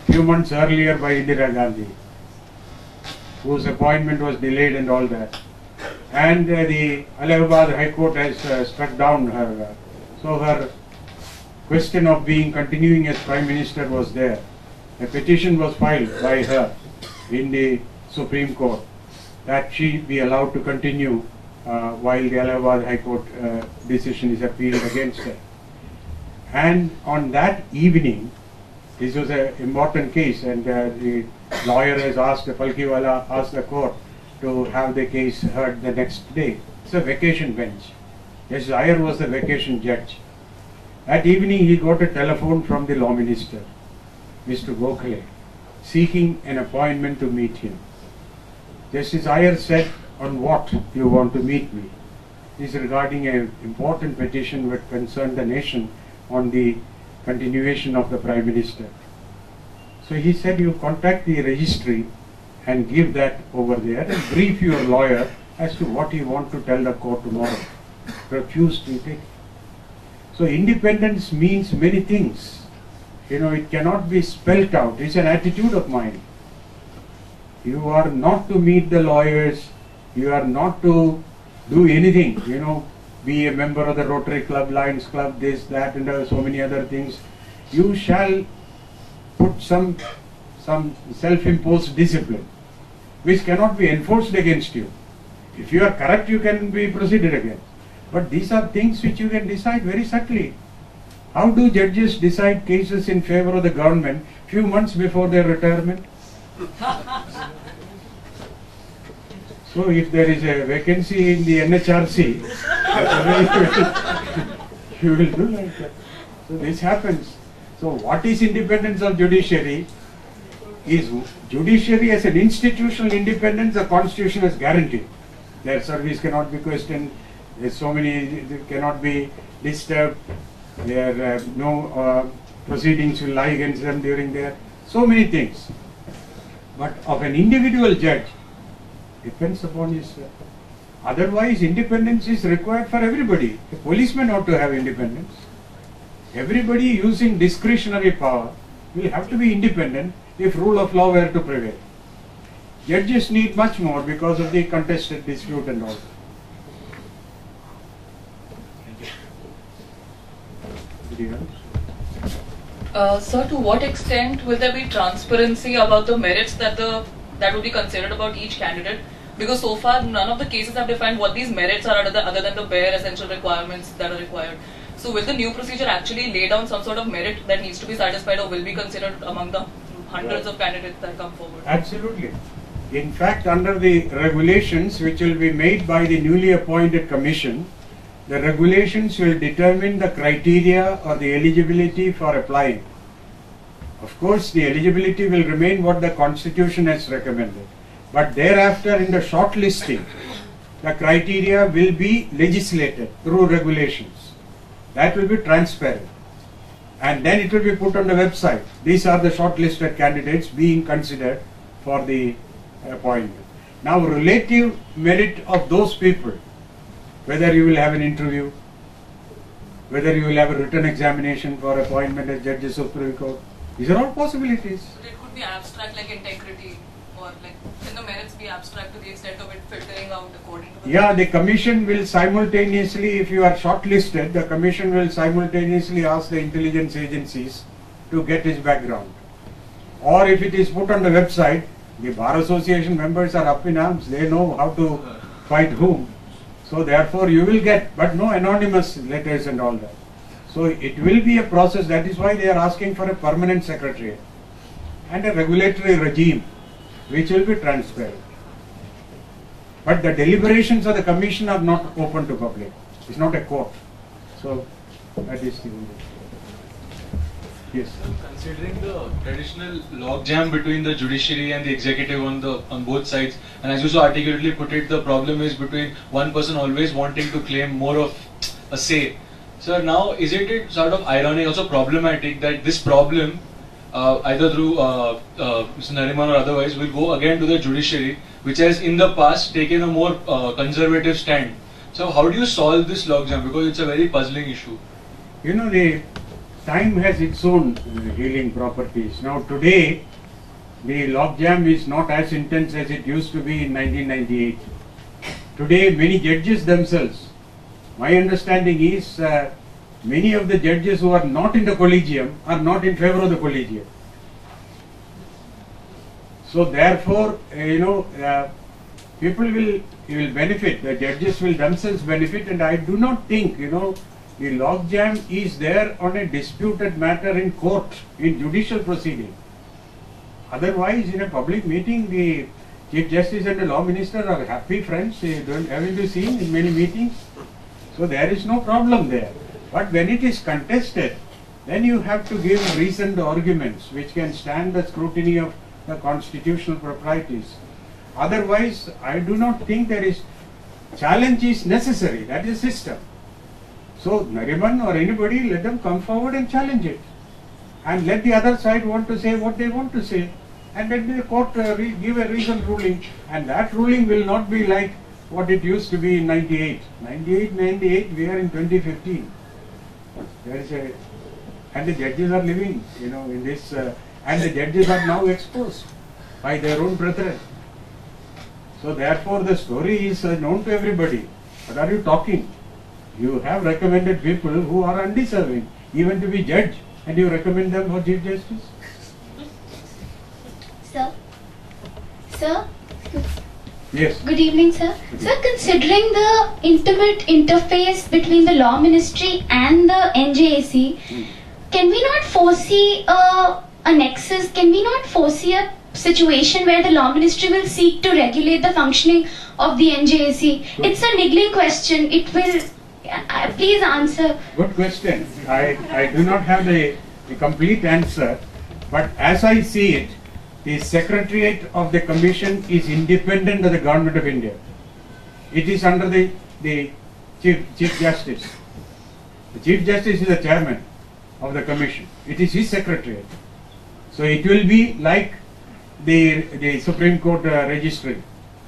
few months earlier by Indira Gandhi, whose appointment was delayed and all that. And uh, the Allahabad High Court has uh, struck down her. Uh, so her question of being continuing as Prime Minister was there. A petition was filed by her in the Supreme Court that she be allowed to continue uh, while the Allahabad High Court uh, decision is appealed against her. And on that evening, this was an important case, and uh, the lawyer has asked, the Falkiwala asked the court to have the case heard the next day. It's a vacation bench. Justice Iyer was the vacation judge. That evening he got a telephone from the law minister, Mister Gokhale, seeking an appointment to meet him. Justice Iyer said, on what you want to meet me? This is regarding an important petition which concerned the nation on the continuation of the Prime Minister. So he said, you contact the registry and give that over there and brief your lawyer as to what you want to tell the court tomorrow. Refuse to take it. So independence means many things. You know, it cannot be spelt out. It's an attitude of mine. You are not to meet the lawyers. You are not to do anything. You know, be a member of the Rotary Club, Lions Club, this, that, and uh, so many other things. You shall put some some self-imposed discipline, which cannot be enforced against you. If you are correct, you can be proceeded against. But these are things which you can decide very subtly. How do judges decide cases in favor of the government few months before their retirement? So if there is a vacancy in the N H R C, you will do like that. So this happens. So what is independence of judiciary? Is judiciary as an institutional independence the Constitution has guaranteed. Their service cannot be questioned. There's so many, they cannot be disturbed. Their uh, no uh, proceedings will lie against them during their, so many things. But of an individual judge, depends upon his, uh, otherwise independence is required for everybody. A policeman ought to have independence. Everybody using discretionary power will have to be independent if rule of law were to prevail. Judges need much more because of the contested dispute and all. Uh, sir, to what extent will there be transparency about the merits that the that will be considered about each candidate? Because so far none of the cases have defined what these merits are other than, other than the bare essential requirements that are required. So will the new procedure actually lay down some sort of merit that needs to be satisfied or will be considered among the hundreds of candidates that come forward? Absolutely. In fact, under the regulations which will be made by the newly appointed commission, the regulations will determine the criteria or the eligibility for applying. Of course, the eligibility will remain what the Constitution has recommended. But thereafter, in the shortlisting, the criteria will be legislated through regulations. That will be transparent. And then it will be put on the website. These are the shortlisted candidates being considered for the appointment. Now, relative merit of those people, whether you will have an interview, whether you will have a written examination for appointment as judges of Supreme Court, these are all possibilities. So it could be abstract like integrity, or like can the merits be abstract to the extent of it filtering out according to the... Yeah, the commission will simultaneously, if you are shortlisted, the commission will simultaneously ask the intelligence agencies to get his background. Or if it is put on the website, the Bar Association members are up in arms, they know how to fight whom. So therefore you will get, but no anonymous letters and all that. So it will be a process. That is why they are asking for a permanent secretariat and a regulatory regime which will be transparent. But the deliberations of the commission are not open to public. It's not a court. So that is the only. Yes. Considering the traditional logjam between the judiciary and the executive on the on both sides, and as you so articulately put it, the problem is between one person always wanting to claim more of a say. So now, isn't it sort of ironic, also problematic, that this problem, uh, either through uh, uh, Mister Nariman or otherwise, will go again to the judiciary, which has in the past taken a more uh, conservative stand. So how do you solve this logjam? Because it's a very puzzling issue. You know, the time has its own uh, healing properties. Now today, the logjam is not as intense as it used to be in nineteen ninety-eight. Today, many judges themselves, my understanding is uh, many of the judges who are not in the collegium are not in favor of the collegium. So therefore, uh, you know, uh, people will, will benefit, the judges will themselves benefit, and I do not think, you know, the logjam is there on a disputed matter in court, in judicial proceeding. Otherwise, in a public meeting, the Chief Justice and the Law Minister are happy friends. They don't, haven't you seen in many meetings? So there is no problem there. But when it is contested, then you have to give reasoned arguments which can stand the scrutiny of the constitutional proprieties. Otherwise, I do not think there is, challenge is necessary, that is system. So Nariman or anybody, let them come forward and challenge it. And let the other side want to say what they want to say. And let the court uh, re give a reasoned ruling. And that ruling will not be like what it used to be in ninety-eight. ninety-eight, ninety-eight, we are in twenty fifteen. There is a, and the judges are living, you know, in this, uh, and the judges are now exposed by their own brethren. So therefore the story is uh, known to everybody. What are you talking? You have recommended people who are undeserving, even to be judged, and you recommend them for Chief Justice? Sir? Sir? Yes. Good evening, sir. Good Sir, considering the intimate interface between the Law Ministry and the N J A C, Hmm. can we not foresee a, a nexus? Can we not foresee a situation where the Law Ministry will seek to regulate the functioning of the N J A C? Good. It's a niggling question. It will... Uh, please answer. Good question. I, I do not have the, the complete answer, but as I see it, the Secretariat of the Commission is independent of the Government of India. It is under the, the Chief, Chief Justice. The Chief Justice is the chairman of the Commission. It is his Secretariat. So it will be like the, the Supreme Court uh, registry.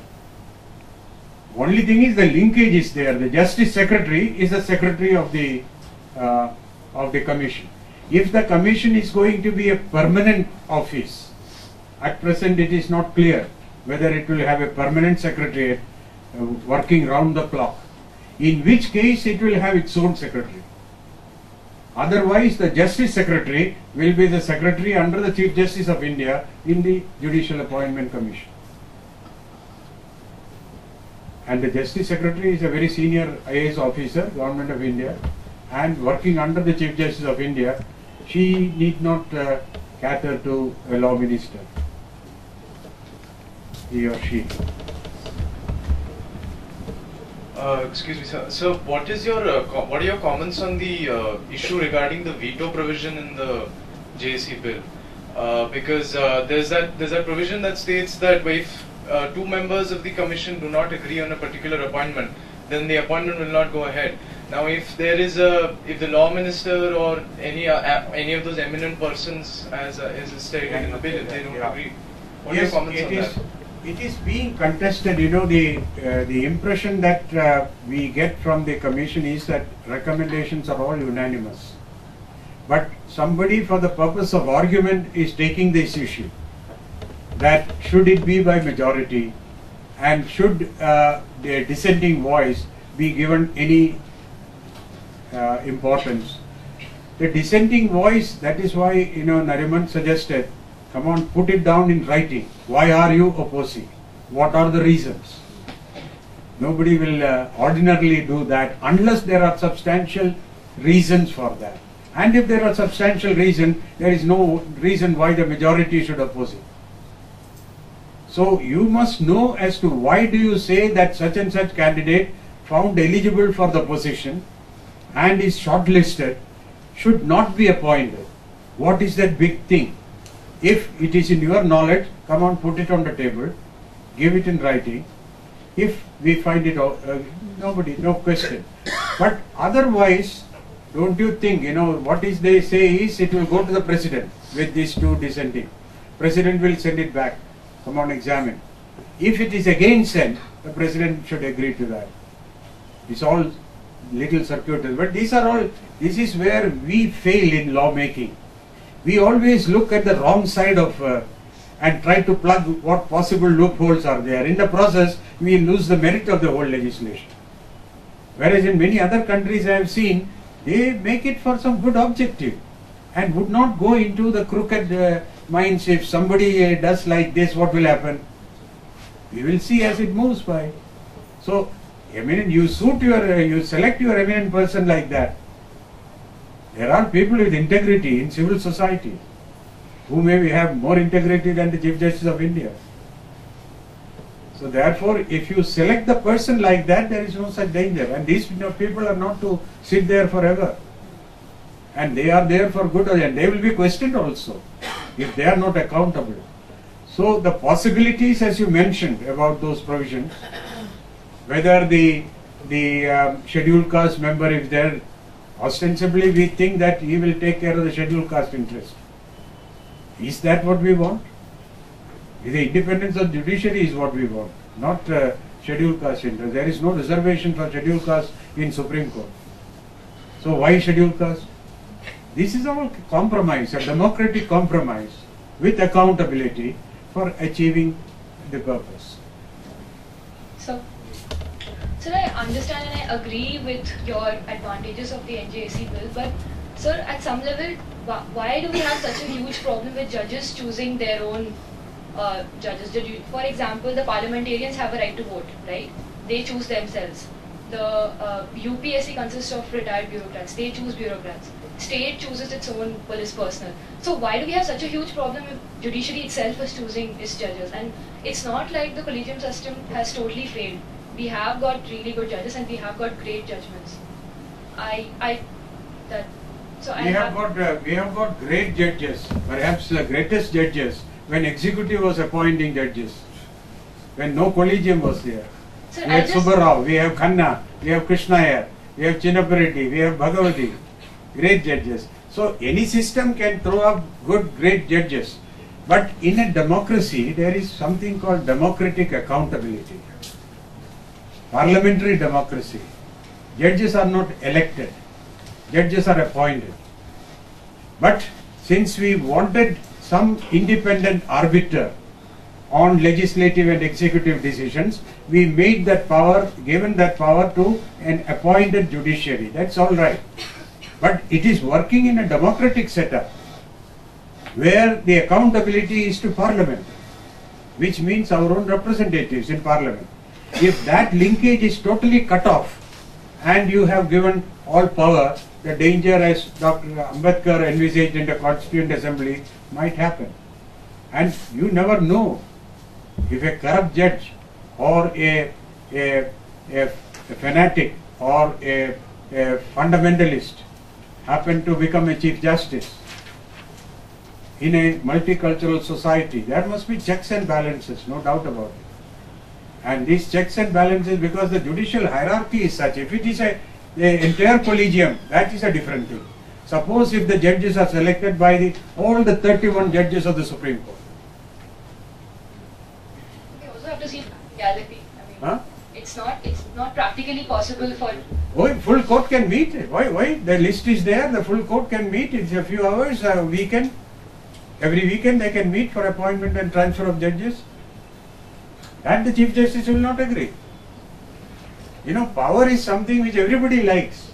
Only thing is the linkage is there. The Justice Secretary is the Secretary of the uh, of the Commission. If the Commission is going to be a permanent office, at present it is not clear whether it will have a permanent Secretariat uh, working round the clock. In which case it will have its own Secretary. Otherwise, the Justice Secretary will be the Secretary under the Chief Justice of India in the Judicial Appointment Commission. And the Justice Secretary is a very senior I A S officer, Government of India, and working under the Chief Justice of India, she need not uh, cater to a Law Minister, he or she. Uh, excuse me, sir. So, what is your uh, what are your comments on the uh, issue regarding the veto provision in the J A C bill? Uh, because uh, there's that there's that provision that states that if uh, two members of the commission do not agree on a particular appointment, then the appointment will not go ahead. Now, if there is a if the law minister or any uh, any of those eminent persons, as uh, is stated in the bill, if they don't Yeah. agree, what Yes, are your comments it on is, that? it is being contested. You know, the uh, the impression that uh, we get from the Commission is that recommendations are all unanimous. But somebody, for the purpose of argument, is taking this issue, that should it be by majority, and should uh, the dissenting voice be given any uh, importance. The dissenting voice, that is why, you know, Nariman suggested, come on, put it down in writing. Why are you opposing? What are the reasons? Nobody will uh, ordinarily do that unless there are substantial reasons for that. And if there are substantial reasons, there is no reason why the majority should oppose it. So you must know as to why do you say that such and such candidate found eligible for the position and is shortlisted should not be appointed. What is that big thing? If it is in your knowledge, come on, put it on the table, give it in writing. If we find it, uh, nobody, no question. But otherwise, don't you think, you know, what is they say is it will go to the President with these two dissenting. President will send it back. Come on, examine. If it is again sent, the President should agree to that. It's all little circuitous. But these are all, this is where we fail in lawmaking. We always look at the wrong side of uh, and try to plug what possible loopholes are there. In the process, we lose the merit of the whole legislation. Whereas in many other countries I have seen, they make it for some good objective and would not go into the crooked uh, minds. If somebody uh, does like this, what will happen? We will see as it moves by. So, eminent, you suit your, uh, you select your eminent person like that. There are people with integrity in civil society who maybe have more integrity than the Chief Justice of India. So therefore, if you select the person like that, there is no such danger. And these you know, people are not to sit there forever. And they are there for good, and they will be questioned also if they are not accountable. So the possibilities, as you mentioned about those provisions, whether the the um, scheduled caste member, if there, ostensibly we think that he will take care of the scheduled caste interest. Is that what we want? The independence of judiciary is what we want, not uh, scheduled caste interest. There is no reservation for scheduled caste in Supreme Court. So why scheduled caste? This is all compromise, a democratic compromise with accountability for achieving the purpose. So, sir, I understand and I agree with your advantages of the N J S C bill, but sir, at some level, why do we have such a huge problem with judges choosing their own uh, judges? For example, the parliamentarians have a right to vote, right? They choose themselves. The uh, U P S C consists of retired bureaucrats. They choose bureaucrats. State chooses its own police personnel. So why do we have such a huge problem if judiciary itself is choosing its judges? And it's not like the collegium system has totally failed. We have got really good judges and we have got great judgments. I, I, that. So I we have, have got uh, we have got great judges, perhaps the greatest judges when executive was appointing judges, when no collegium was there. Sir, we have just, Subbarao, we have Khanna, we have Krishnayar, we have Chinnappa, we have Bhagavati, great judges. So any system can throw up good, great judges, but in a democracy there is something called democratic accountability, parliamentary democracy. Judges are not elected. Judges are appointed. But since we wanted some independent arbiter on legislative and executive decisions, we made that power, given that power to an appointed judiciary. That's all right. But it is working in a democratic setup where the accountability is to Parliament, which means our own representatives in Parliament. If that linkage is totally cut off and you have given all power, the danger, as Doctor Ambedkar envisaged in the Constituent Assembly, might happen. And you never know if a corrupt judge or a, a, a, a fanatic or a, a fundamentalist happen to become a Chief Justice in a multicultural society. There must be checks and balances, no doubt about it. And these checks and balances, because the judicial hierarchy is such, if it is a the entire collegium, that is a different thing. Suppose if the judges are selected by the all the thirty-one judges of the Supreme Court. We also have to see practicality. I mean, Huh? it's not it's not practically possible for. Oh, full court can meet. Why? Why? The list is there. The full court can meet. It's a few hours a weekend. Every weekend they can meet for appointment and transfer of judges. And the Chief Justice will not agree. You know, power is something which everybody likes.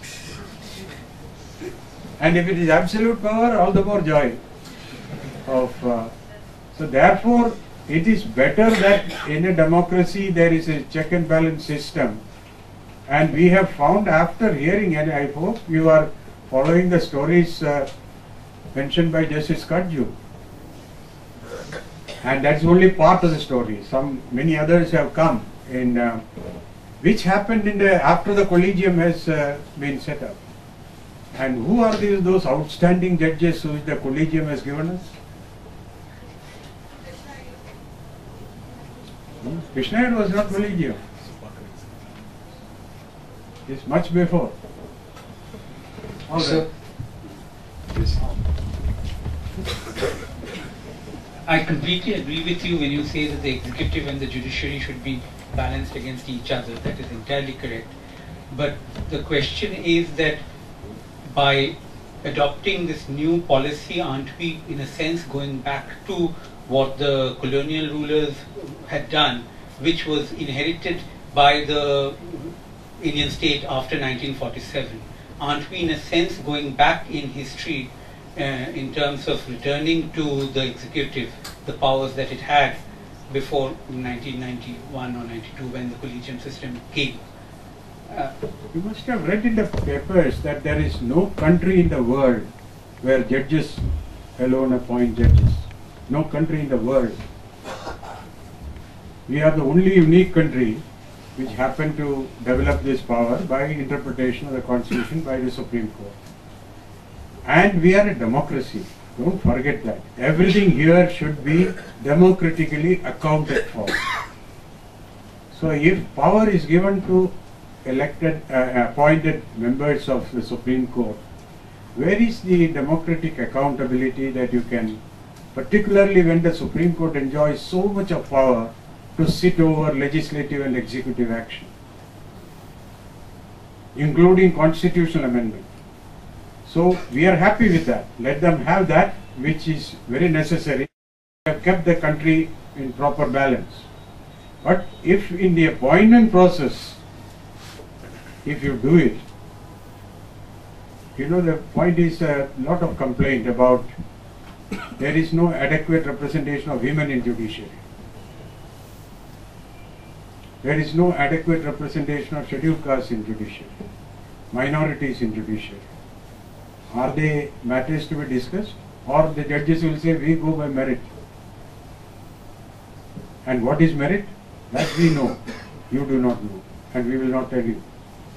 And if it is absolute power, all the more joy. Of uh, so therefore, it is better that in a democracy there is a check and balance system. And we have found after hearing, and I hope you are following the stories uh, mentioned by Justice Kadju. And that's only part of the story. Some many others have come in. Uh, which happened in the after the collegium has uh, been set up. And who are these those outstanding judges who the collegium has given us? Hmm? Krishnayar was not collegium. It's much before. All So, right. I completely agree with you when you say that the executive and the judiciary should be balanced against each other. That is entirely correct. But the question is that by adopting this new policy, aren't we in a sense going back to what the colonial rulers had done, which was inherited by the Indian state after nineteen forty-seven? Aren't we in a sense going back in history uh, in terms of returning to the executive the powers that it had before nineteen ninety-one or ninety-two when the collegium system came? Uh, You must have read in the papers that there is no country in the world where judges alone appoint judges. No country in the world. We are the only unique country which happened to develop this power by interpretation of the Constitution by the Supreme Court. And we are a democracy. Don't forget that. Everything here should be democratically accounted for. So if power is given to elected, uh, appointed members of the Supreme Court, where is the democratic accountability that you can, particularly when the Supreme Court enjoys so much of power to sit over legislative and executive action, including constitutional amendment? So we are happy with that. Let them have that, which is very necessary. We have kept the country in proper balance. But if in the appointment process, if you do it, you know, the point is a lot of complaint about there is no adequate representation of women in judiciary. There is no adequate representation of scheduled castes in judiciary, minorities in judiciary. Are they matters to be discussed? Or the judges will say, we go by merit. And what is merit? That we know. You do not know. And we will not tell you.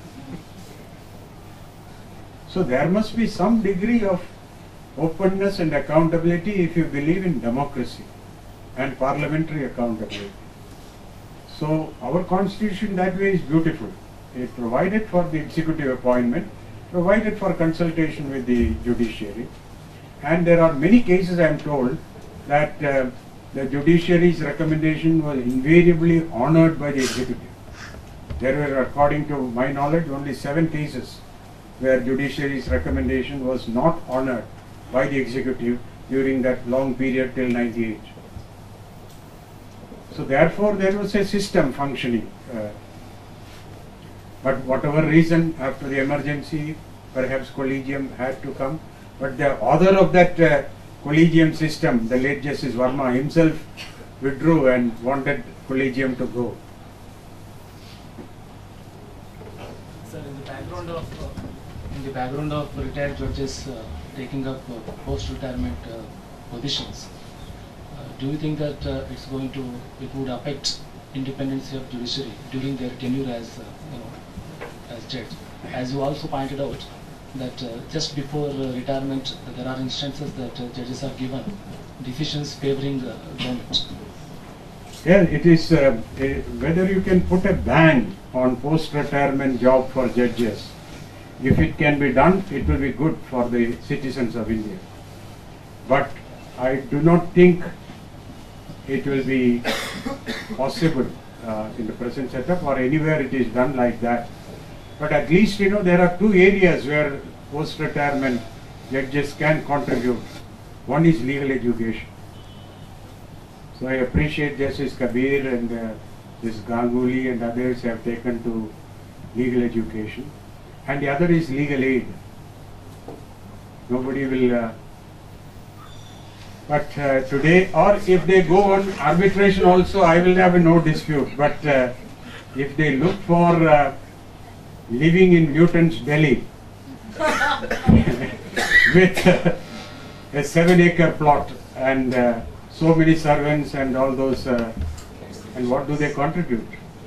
So there must be some degree of openness and accountability if you believe in democracy and parliamentary accountability. So our constitution that way is beautiful. It provided for the executive appointment, provided for consultation with the judiciary, and there are many cases, I am told, that uh, the judiciary's recommendation was invariably honored by the executive. There were, according to my knowledge, only seven cases where judiciary's recommendation was not honored by the executive during that long period till ninety-eight. So therefore there was a system functioning. Uh, but whatever reason, after the emergency, perhaps collegium had to come. But the author of that uh, collegium system, the late Justice Verma himself, withdrew and wanted collegium to go. Sir, in the background of uh, in the background of retired judges uh, taking up uh, post-retirement uh, positions, uh, do you think that uh, it's going to it would affect independence of judiciary during their tenure as uh, you know as judge? As you also pointed out, that uh, just before uh, retirement, uh, there are instances that uh, judges are given decisions favoring the government. Yeah, it is uh, a, whether you can put a ban on post-retirement job for judges. If it can be done, it will be good for the citizens of India. But I do not think it will be possible uh, in the present setup or anywhere it is done like that. But at least, you know, there are two areas where post-retirement judges can contribute. One is legal education. So I appreciate Justice Kabir and uh, this Ganguly and others have taken to legal education. And the other is legal aid. Nobody will, uh, but uh, today, or if they go on arbitration also, I will have no dispute. But uh, if they look for uh, living in Newton's Delhi with uh, a seven acre plot and uh, so many servants and all those, uh, and what do they contribute?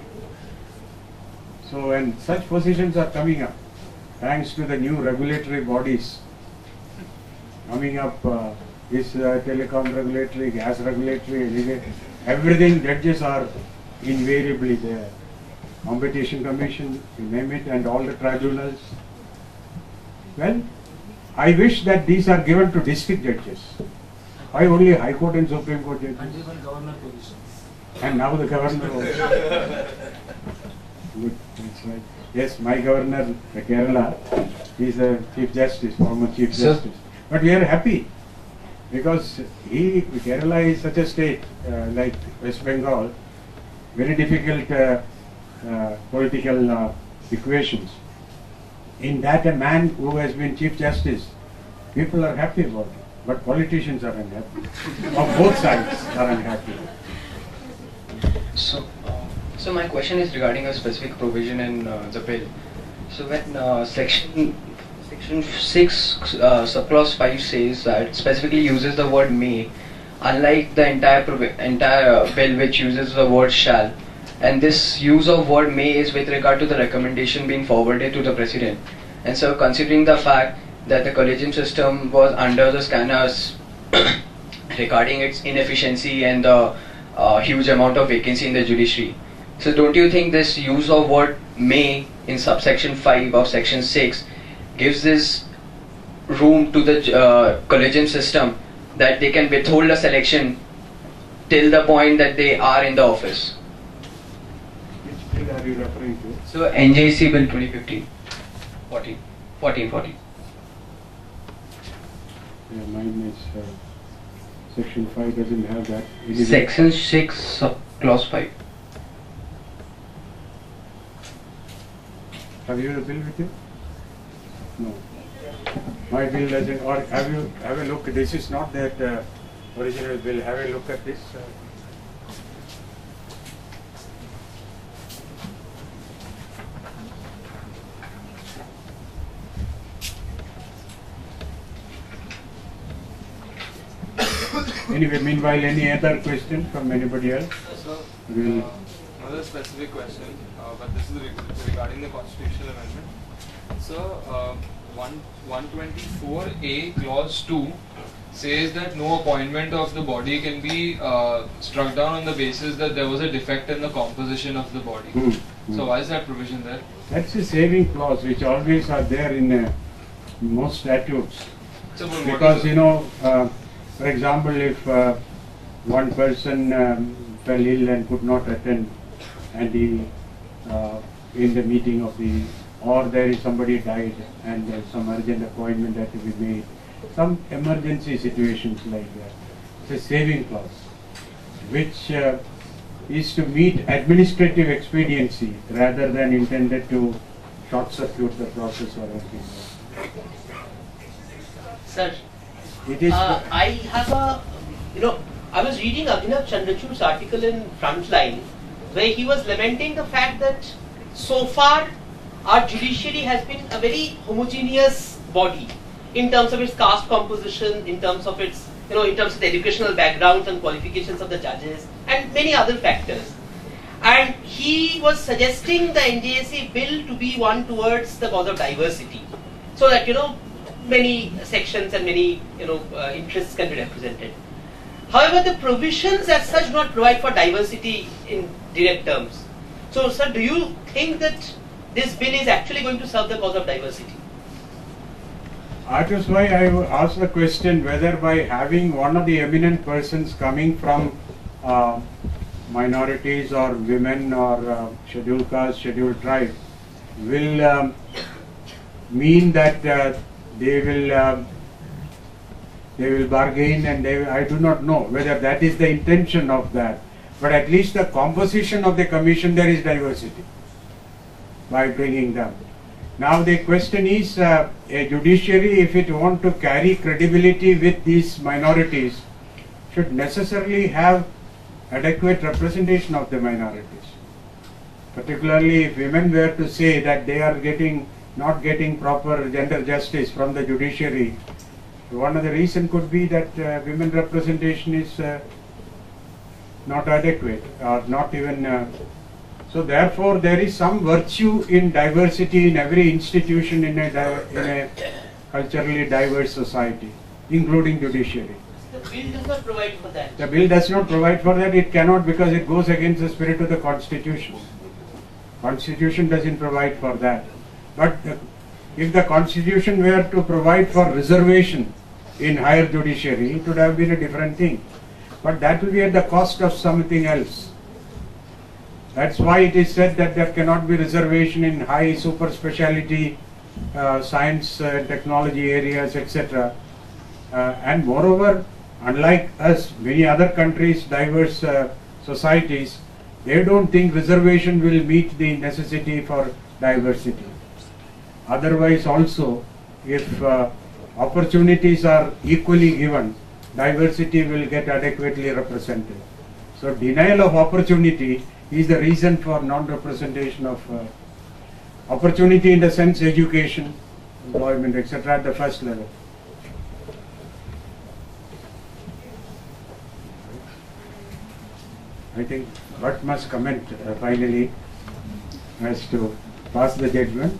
So, and such positions are coming up thanks to the new regulatory bodies coming up, uh, this uh, telecom regulatory, gas regulatory, everything. Judges are invariably there. Competition Commission, you name it, and all the tribunals. Well, I wish that these are given to district judges. Why only High Court and Supreme Court judges? And even governor positions. And now the governor also. Good, that's right. Yes, my governor, uh, Kerala, is a Chief Justice, former Chief Sir. Justice. But we are happy because he, Kerala is such a state uh, like West Bengal, very difficult uh, uh, political uh, equations. In that, a man who has been Chief Justice, people are happy about it, but politicians are unhappy. Of both sides are unhappy. So, uh, so my question is regarding a specific provision in uh, the bill. So when uh, section section six uh, subclause five says that specifically uses the word may, unlike the entire provi entire uh, bill which uses the word shall, and this use of word may is with regard to the recommendation being forwarded to the president. And so, considering the fact that the collegium system was under the scanners regarding its inefficiency and the uh, huge amount of vacancy in the judiciary. So don't you think this use of word may in subsection five of section six gives this room to the uh, collegium system that they can withhold a selection till the point that they are in the office? Which bill are you referring to? So N J C Bill twenty fifteen, fourteen, fourteen, fourteen. Yeah, mine is uh, section five doesn't have that. It is Section six, sub clause five. Have you the bill with you? No. My bill doesn't. Or have you have a look? This is not that uh, original bill. Have a look at this. Uh, Anyway, meanwhile, any other question from anybody else? So, We'll uh, another specific question, uh, but this is re regarding the constitutional amendment. So, uh, one twenty-four A clause two says that no appointment of the body can be uh, struck down on the basis that there was a defect in the composition of the body. Hmm. So, why is that provision there? That's a saving clause which always are there in uh, most statutes. So, what Because is you know, uh, for example, if uh, one person um, fell ill and could not attend, and he uh, in the meeting of the, or there is somebody died and there is some urgent appointment that to be made, some emergency situations like that. It's a saving clause, which uh, is to meet administrative expediency rather than intended to short circuit the process or anything else. Sir, It is. uh, I have a, you know, I was reading Abhinav Chandrachud's article in Frontline, where he was lamenting the fact that so far our judiciary has been a very homogeneous body in terms of its caste composition, in terms of its, you know, in terms of the educational backgrounds and qualifications of the judges, and many other factors. And he was suggesting the N J S C bill to be one towards the cause of diversity, so that, you know, many sections and many, you know, uh, interests can be represented. However, the provisions as such do not provide for diversity in direct terms. So, sir, do you think that this bill is actually going to serve the cause of diversity? That is why I asked the question whether by having one of the eminent persons coming from uh, minorities or women or uh, scheduled caste, scheduled tribe will um, mean that uh, they will uh, they will bargain, and they will, I do not know whether that is the intention of that, but at least the composition of the commission there is diversity by bringing them. Now the question is, uh, a judiciary, if it want to carry credibility with these minorities, should necessarily have adequate representation of the minorities. Particularly if women were to say that they are getting not getting proper gender justice from the judiciary, one of the reasons could be that uh, women representation is uh, not adequate or not even. Uh, so therefore, there is some virtue in diversity in every institution in a in a culturally diverse society, including judiciary. The bill does not provide for that. The bill does not provide for that. It cannot, because it goes against the spirit of the Constitution. Constitution doesn't provide for that. But the, if the Constitution were to provide for reservation in higher judiciary, it would have been a different thing. But that will be at the cost of something else. That's why it is said that there cannot be reservation in high super speciality uh, science and uh, technology areas, et cetera. Uh, and moreover, unlike us, many other countries, diverse uh, societies, they don't think reservation will meet the necessity for diversity. Otherwise also, if uh, opportunities are equally given, diversity will get adequately represented. So denial of opportunity is the reason for non-representation of uh, opportunity in the sense education, employment, et cetera at the first level. I think what must comment uh, finally as to pass the judgment.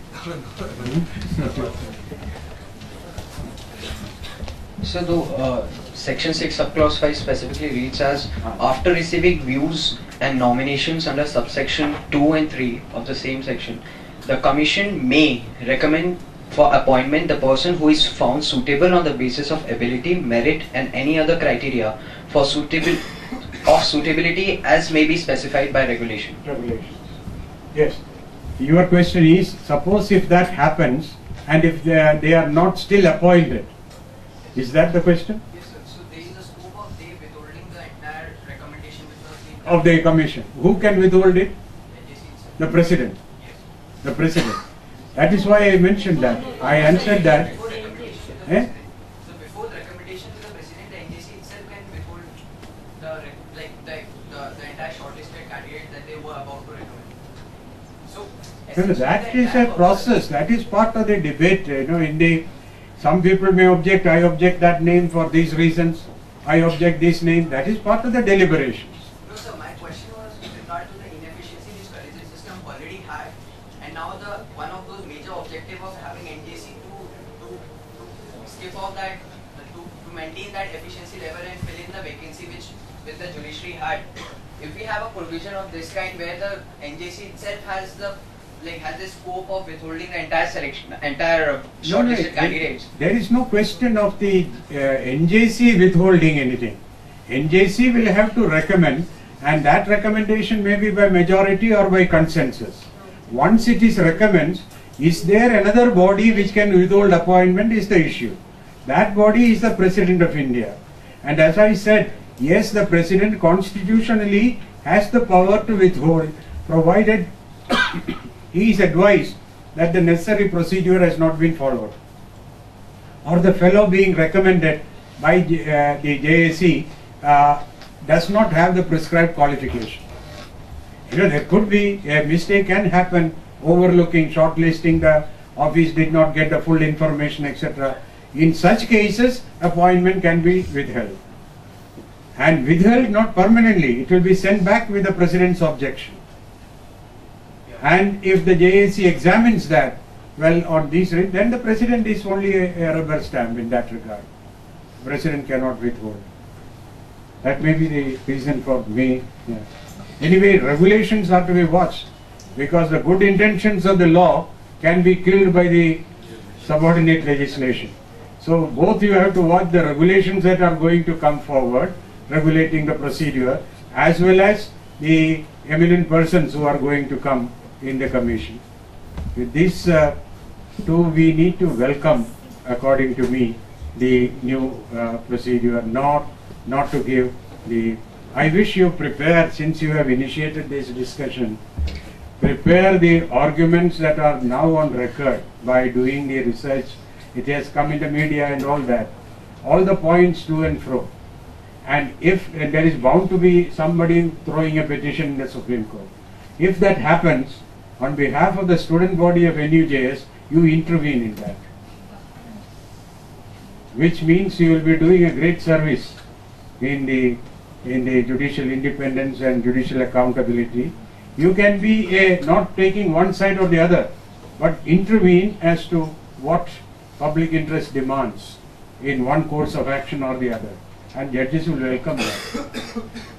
So though uh, section six subclause five specifically reads as, after receiving views and nominations under subsection two and three of the same section, the commission may recommend for appointment the person who is found suitable on the basis of ability, merit and any other criteria for suitable of suitability as may be specified by regulation. Regulations. Yes. Your question is, suppose if that happens and if they are, they are not still appointed, is that the question? Yes, sir. So there is a scope of they withholding the entire recommendation which was being Of the commission. Who can withhold it? The president. Yes. The president. That is why I mentioned that. I answered that. Eh? So before the recommendation to the president, the N J C itself can withhold the like the, the, the entire shortlisted candidate that they were about to recommend. So No, no, that is a process. That is part of the debate. You know, in the some people may object. I object that name for these reasons. I object this name. That is part of the deliberations. No, sir. My question was with regard to the inefficiency this collegiate system already had, and now the one of those major objective of having N J C to to, to skip off that to, to maintain that efficiency level and fill in the vacancy which with the judiciary had. If we have a provision of this kind where the N J C itself has the like has the scope of withholding the entire selection, entire uh, shortlisted no, candidates. There is no question of the uh, N J C withholding anything. N J C will have to recommend, and that recommendation may be by majority or by consensus. Once it is recommends, is there another body which can withhold appointment is the issue. That body is the President of India. And as I said, yes, the President constitutionally has the power to withhold, provided he is advised that the necessary procedure has not been followed, or the fellow being recommended by uh, the J A C uh, does not have the prescribed qualification. You know, there could be a mistake can happen, overlooking, shortlisting, the office did not get the full information, et cetera. In such cases, appointment can be withheld. And withheld not permanently, it will be sent back with the President's objection. And if the J A C examines that, well, on these, then the President is only a, a rubber stamp in that regard. President cannot withhold. That may be the reason for me. Yeah. Anyway, regulations are to be watched, because the good intentions of the law can be killed by the subordinate legislation. So both you have to watch the regulations that are going to come forward, regulating the procedure, as well as the eminent persons who are going to come in the commission. With this uh, two, we need to welcome, according to me, the new uh, procedure, not not to give the. I wish you prepare, since you have initiated this discussion, prepare the arguments that are now on record by doing the research. It has come in the media and all that. All the points to and fro. And if and there is bound to be somebody throwing a petition in the Supreme Court. If that happens, on behalf of the student body of N U J S, you intervene in that. Which means you will be doing a great service in the in the judicial independence and judicial accountability. You can be a, not taking one side or the other, but intervene as to what public interest demands in one course of action or the other. And judges will welcome that.